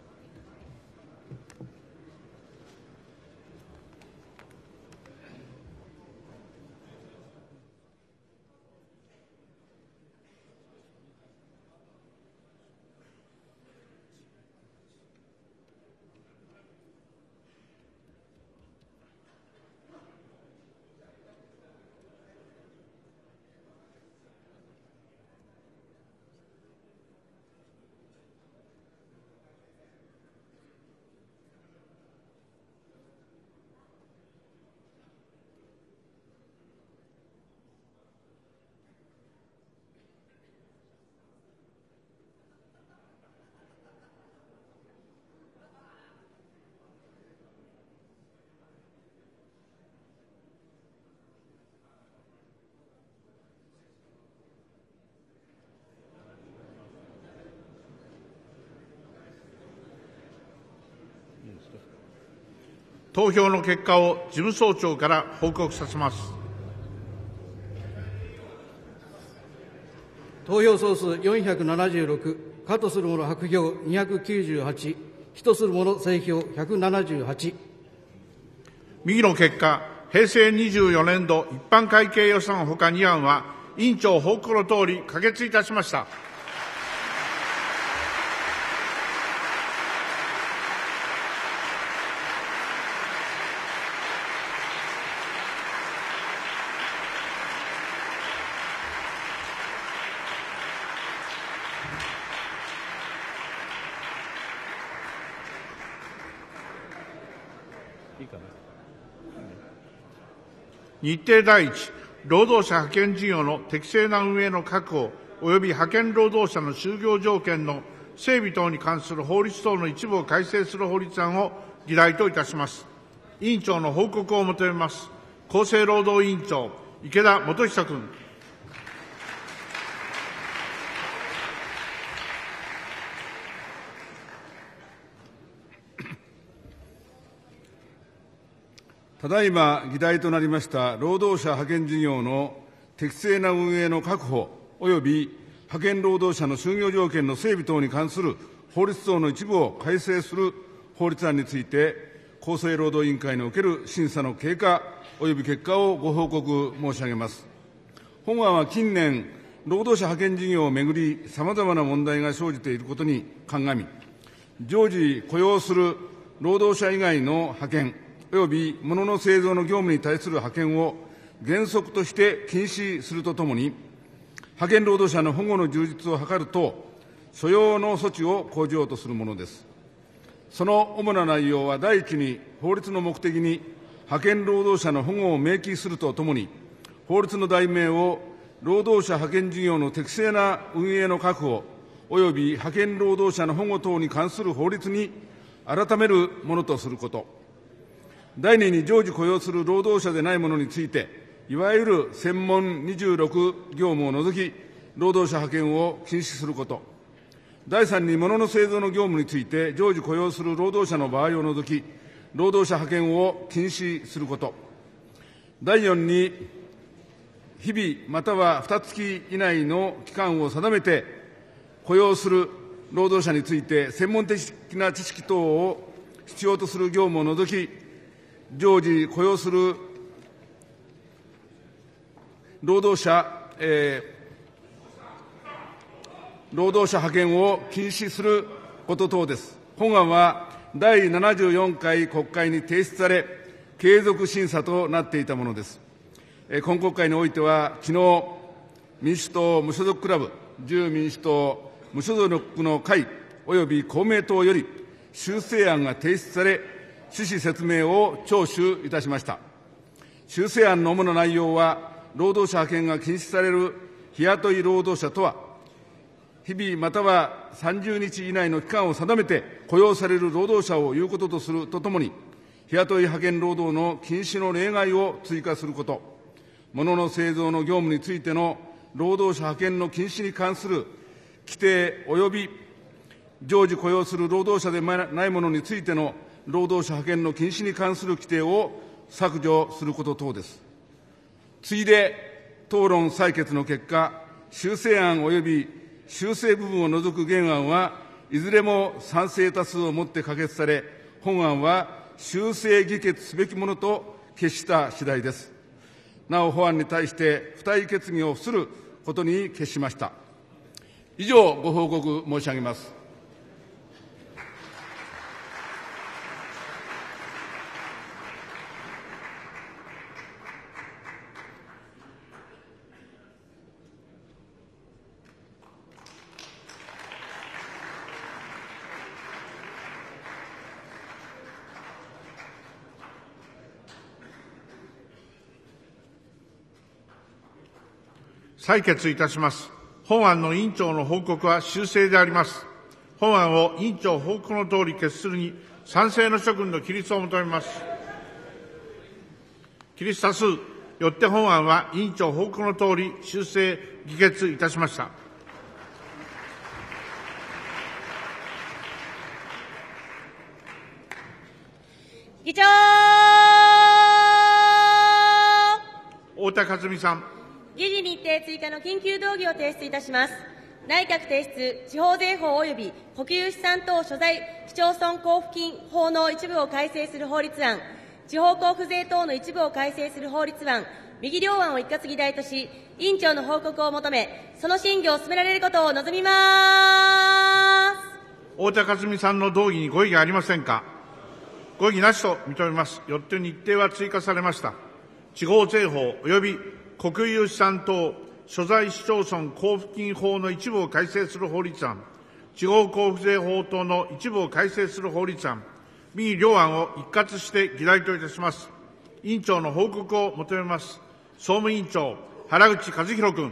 投票の結果を事務総長から報告させます。 投票総数476、可とする者白票298、非とする者正票178。 右の結果、平成24年度一般会計予算ほか2案は、委員長報告のとおり可決いたしました。日程第一、労働者派遣事業の適正な運営の確保及び派遣労働者の就業条件の整備等に関する法律等の一部を改正する法律案を議題といたします。委員長の報告を求めます。厚生労働委員長、池田元久君。 ただいま議題となりました労働者派遣事業の適正な運営の確保及び派遣労働者の就業条件の整備等に関する法律等の一部を改正する法律案について、厚生労働委員会における審査の経過及び結果をご報告申し上げます。本案は近年、労働者派遣事業をめぐり、さまざまな問題が生じていることに鑑み、常時雇用する労働者以外の派遣、及び物の製造の業務に対する派遣を原則として禁止するとともに、派遣労働者の保護の充実を図る等、所要の措置を講じようとするものです。その主な内容は、第一に法律の目的に派遣労働者の保護を明記するとともに、法律の題名を労働者派遣事業の適正な運営の確保及び派遣労働者の保護等に関する法律に改めるものとすること。第二に常時雇用する労働者でない者について、いわゆる専門26業務を除き、労働者派遣を禁止すること。第三に物の製造の業務について、常時雇用する労働者の場合を除き、労働者派遣を禁止すること。第四に、日々または2月以内の期間を定めて、雇用する労働者について、専門的な知識等を必要とする業務を除き、常時雇用する労働者派遣を禁止すること等です。本案は第74回国会に提出され、継続審査となっていたものです。今国会においては、昨日、民主党無所属クラブ、自由民主党無所属の会及び公明党より修正案が提出され、趣旨説明を聴取いたしました。修正案の主な内容は、労働者派遣が禁止される日雇い労働者とは、日々または30日以内の期間を定めて雇用される労働者をいうこととするとともに、日雇い派遣労働の禁止の例外を追加すること、物の製造の業務についての労働者派遣の禁止に関する規定及び常時雇用する労働者でない者についての労働者派遣の禁止に関する規定を削除すること等です。次いで、討論採決の結果、修正案及び修正部分を除く原案はいずれも賛成多数をもって可決され、本案は修正議決すべきものと決した次第です。なお、法案に対して付帯決議をすることに決しました。以上、ご報告申し上げます。 採決いたします。本案の委員長の報告は修正であります。本案を委員長報告のとおり決するに賛成の諸君の起立を求めます。起立多数。よって本案は委員長報告のとおり修正議決いたしました。 議長。 太田克美さん。 議事日程追加の緊急動議を提出いたします。内閣提出、地方税法及び国有資産等所在市町村交付金法の一部を改正する法律案、地方交付税等の一部を改正する法律案、右両案を一括議題とし、委員長の報告を求め、その審議を進められることを望みます。 太田克美さんの動議にご異議ありませんか。ご異議なしと認めます。よって日程は追加されました。地方税法及び国有資産等所在市町村交付金法の一部を改正する法律案、地方交付税法等の一部を改正する法律案、右両案を一括して議題といたします。委員長の報告を求めます。総務委員長、原口一博君。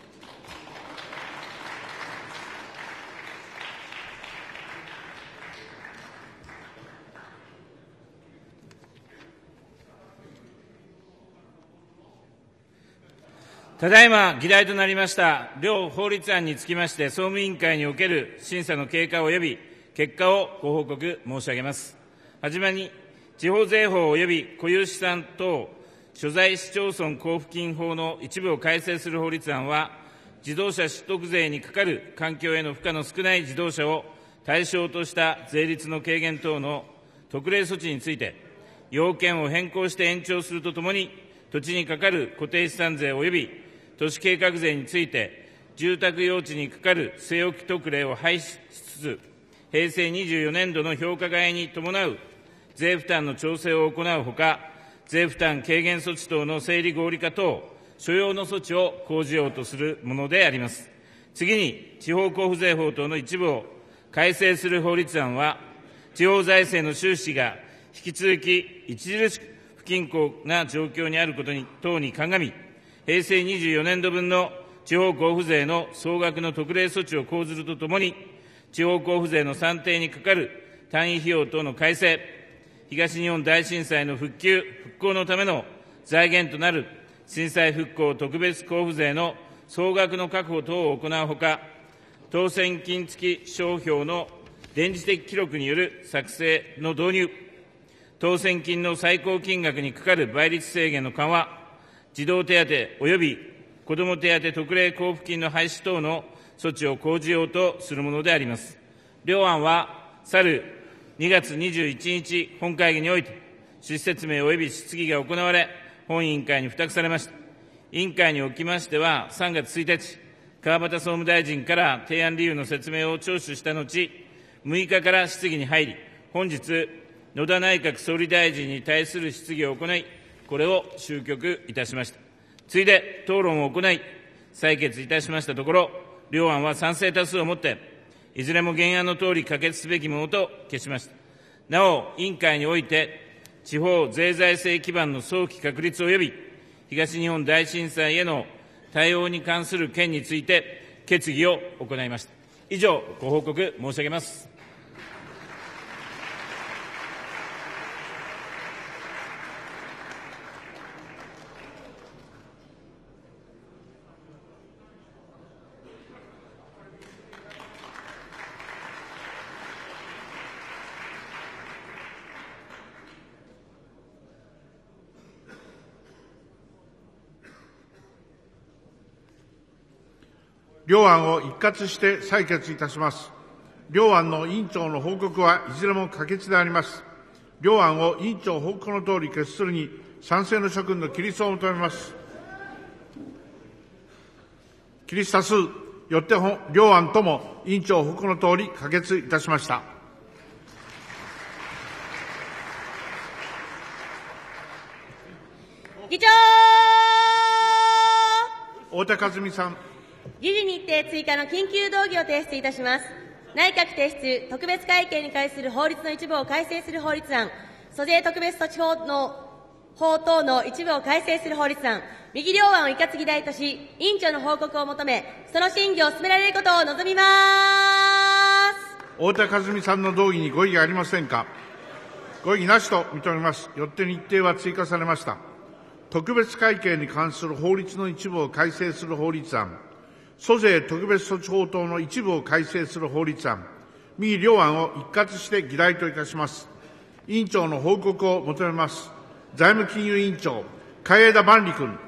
ただいま議題となりました両法律案につきまして、総務委員会における審査の経過及び結果をご報告申し上げます。はじめに、地方税法及び固有資産等所在市町村交付金法の一部を改正する法律案は、自動車取得税にかかる環境への負荷の少ない自動車を対象とした税率の軽減等の特例措置について、要件を変更して延長するとともに、土地にかかる固定資産税及び都市計画税について、住宅用地にかかる据え置き特例を廃止しつつ、平成24年度の評価外に伴う税負担の調整を行うほか、税負担軽減措置等の整理合理化等、所要の措置を講じようとするものであります。次に、地方交付税法等の一部を改正する法律案は、地方財政の収支が引き続き著しく不均衡な状況にあること等に鑑み、平成24年度分の地方交付税の総額の特例措置を講ずるとともに、地方交付税の算定にかかる単位費用等の改正、東日本大震災の復旧・復興のための財源となる震災復興特別交付税の総額の確保等を行うほか、当選金付き商標の電磁的記録による作成の導入、当選金の最高金額にかかる倍率制限の緩和、児童手当及び子ども手当特例交付金の廃止等の措置を講じようとするものであります。両案は、去る2月21日本会議において、趣旨説明及び質疑が行われ、本委員会に付託されました。委員会におきましては、3月1日、川端総務大臣から提案理由の説明を聴取した後、6日から質疑に入り、本日、野田内閣総理大臣に対する質疑を行い、これを終局いたしました。次いで討論を行い、採決いたしましたところ、両案は賛成多数をもって、いずれも原案のとおり可決すべきものと決しました。なお、委員会において、地方税財政基盤の早期確立及び、東日本大震災への対応に関する件について、決議を行いました。以上、ご報告申し上げます。 両案を一括して採決いたします。両案の委員長の報告はいずれも可決であります。両案を委員長報告のとおり決するに賛成の諸君の起立を求めます。起立多数、よって両案とも委員長報告のとおり可決いたしました。 議長。 太田和美さん。 議事日程追加の緊急動議を提出いたします。内閣提出、特別会計に関する法律の一部を改正する法律案、租税特別措置法等の一部を改正する法律案、右両案を一括議題とし、委員長の報告を求め、その審議を進められることを望みます。 太田和美さんの動議にご異議ありませんか。ご異議なしと認めます。よって日程は追加されました。特別会計に関する法律の一部を改正する法律案、租税特別措置法等の一部を改正する法律案、右両案を一括して議題といたします。委員長の報告を求めます。財務金融委員長、海江田万里君。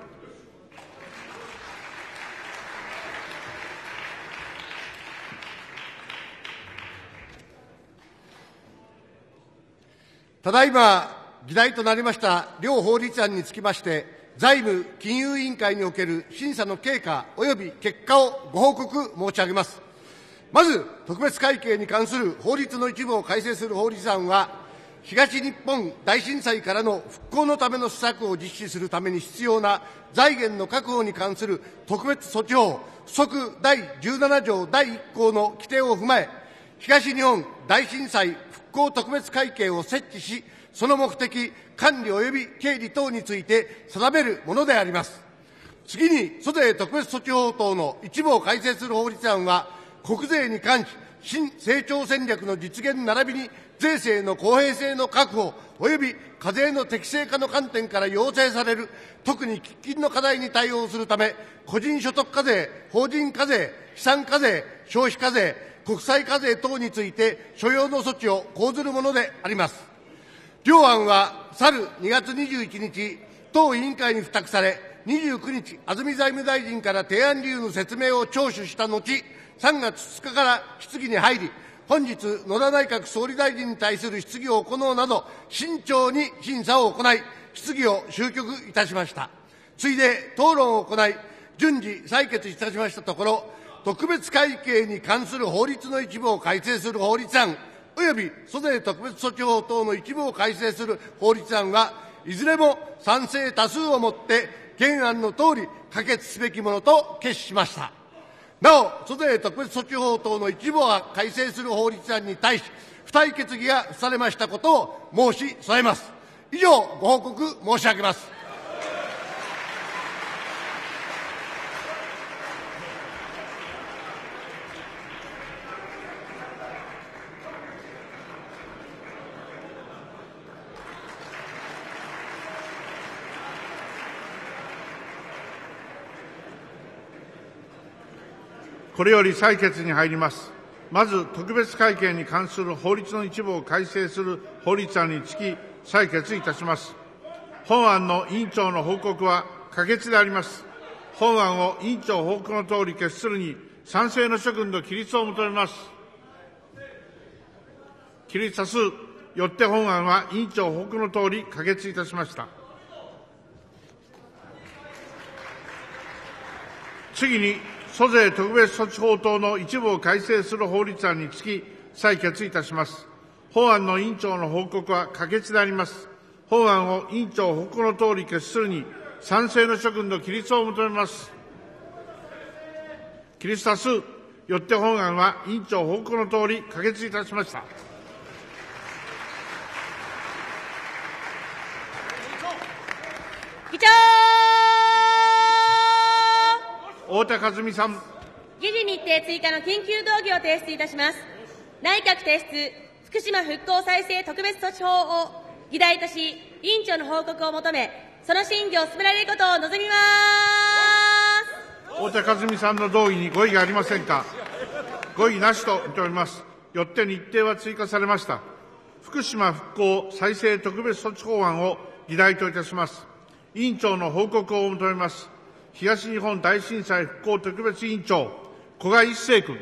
ただいま議題となりました両法律案につきまして、財務金融委員会における審査の経過及び結果をご報告申し上げます。まず、特別会計に関する法律の一部を改正する法律案は、東日本大震災からの復興のための施策を実施するために必要な財源の確保に関する特別措置法則第17条第1項の規定を踏まえ、東日本大震災復興特別会計を設置し、その目的、管理及び経理等について定めるものであります。次に、租税特別措置法等の一部を改正する法律案は、国税に関し、新成長戦略の実現並びに税制の公平性の確保及び課税の適正化の観点から要請される特に喫緊の課題に対応するため、個人所得課税、法人課税、資産課税、消費課税、国際課税等について所要の措置を講ずるものであります。両案は去る2月21日、当委員会に付託され、29日、安住財務大臣から提案理由の説明を聴取した後、3月2日から質疑に入り、本日、野田内閣総理大臣に対する質疑を行うなど、慎重に審査を行い、質疑を終局いたしました。ついで討論を行い、順次採決いたしましたところ、特別会計に関する法律の一部を改正する法律案、および租税特別措置法等の一部を改正する法律案はいずれも賛成多数をもって原案のとおり可決すべきものと決しました。なお、租税特別措置法等の一部を改正する法律案に対し付帯決議がされましたことを申し添えます。以上、ご報告申し上げます。 これより採決に入ります。まず、特別会計に関する法律の一部を改正する法律案につき、採決いたします。本案の委員長の報告は可決であります。本案を委員長報告のとおり決するに、賛成の諸君の起立を求めます。起立多数、よって本案は委員長報告のとおり可決いたしました。次に、租税特別措置法等の一部を改正する法律案につき、採決いたします。本案の委員長の報告は可決であります。本案を委員長報告のとおり決するに、賛成の諸君の起立を求めます。起立多数、よって本案は委員長報告のとおり可決いたしました。 議長。 太田和美さん。 議事日程追加の緊急動議を提出いたします。内閣提出、福島復興再生特別措置法を議題とし、委員長の報告を求め、その審議を進められることを望みます。 太田和美さんの動議にご異議ありませんか。ご異議なしと認めます。よって日程は追加されました。福島復興再生特別措置法案を議題といたします。委員長の報告を求めます。東日本大震災復興特別委員長、 古賀一誠君。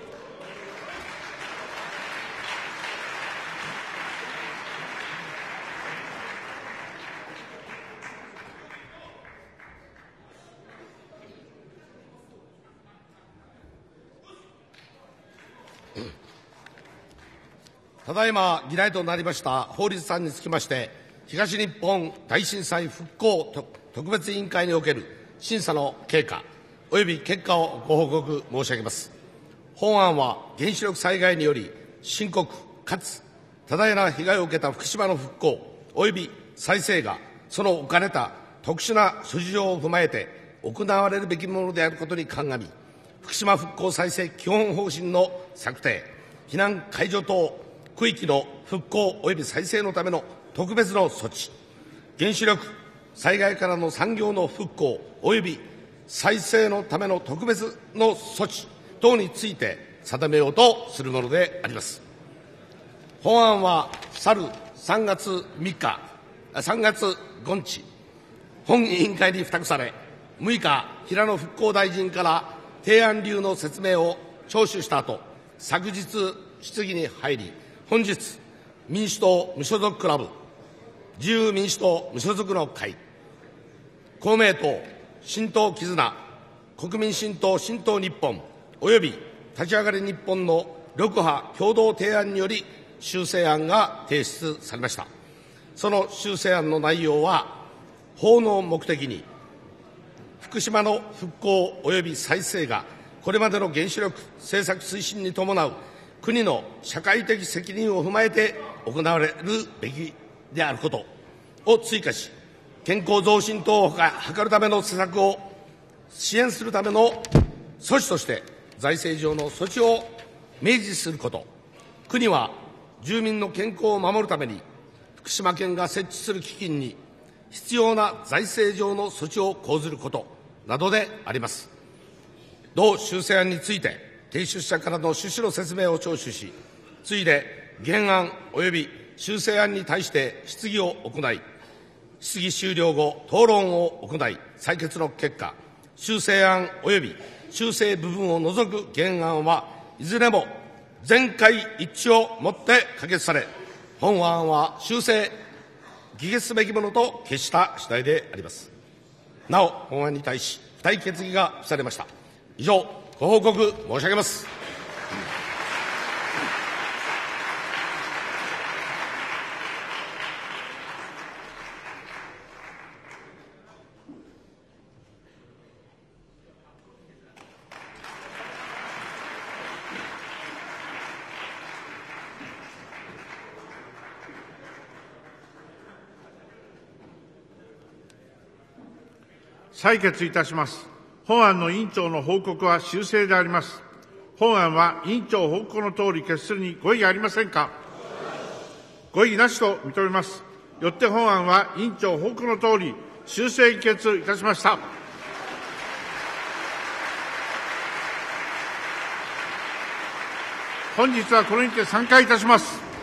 ただいま議題となりました法律案につきまして、東日本大震災復興特別委員会における審査の経過及び結果をご報告申し上げます。本案は原子力災害により深刻かつ多大な被害を受けた福島の復興及び再生がその置かれた特殊な諸事情を踏まえて行われるべきものであることに鑑み、福島復興再生基本方針の策定、避難解除等区域の復興及び再生のための特別の措置、原子力災害からの産業の復興及び再生のための特別の措置等について定めようとするものであります。本案は去る3月5日、本委員会に付託され、6日、平野復興大臣から提案理由の説明を聴取した後、昨日質疑に入り、本日、民主党無所属クラブ、自由民主党無所属の会、公明党、新党絆、国民新党新党日本、および立ち上がり日本の6派共同提案により修正案が提出されました。その修正案の内容は、法の目的に、福島の復興及び再生がこれまでの原子力政策推進に伴う国の社会的責任を踏まえて行われるべきであることを追加し、健康増進等を図るための施策を支援するための措置として財政上の措置を明示すること、国は住民の健康を守るために福島県が設置する基金に必要な財政上の措置を講ずることなどであります。同修正案について提出者からの趣旨の説明を聴取し、次いで原案及び修正案に対して質疑を行い、質疑終了後、討論を行い、採決の結果、修正案及び修正部分を除く原案はいずれも全会一致をもって可決され、本案は修正、議決すべきものと決した次第であります。なお、本案に対し付帯決議が付されました。以上、ご報告申し上げます。 採決いたします。本案の委員長の報告は修正であります。本案は委員長報告のとおり決するにご異議ありませんか。ご異議なしと認めます。よって本案は委員長報告のとおり修正議決いたしました。本日はこれにて散会いたします。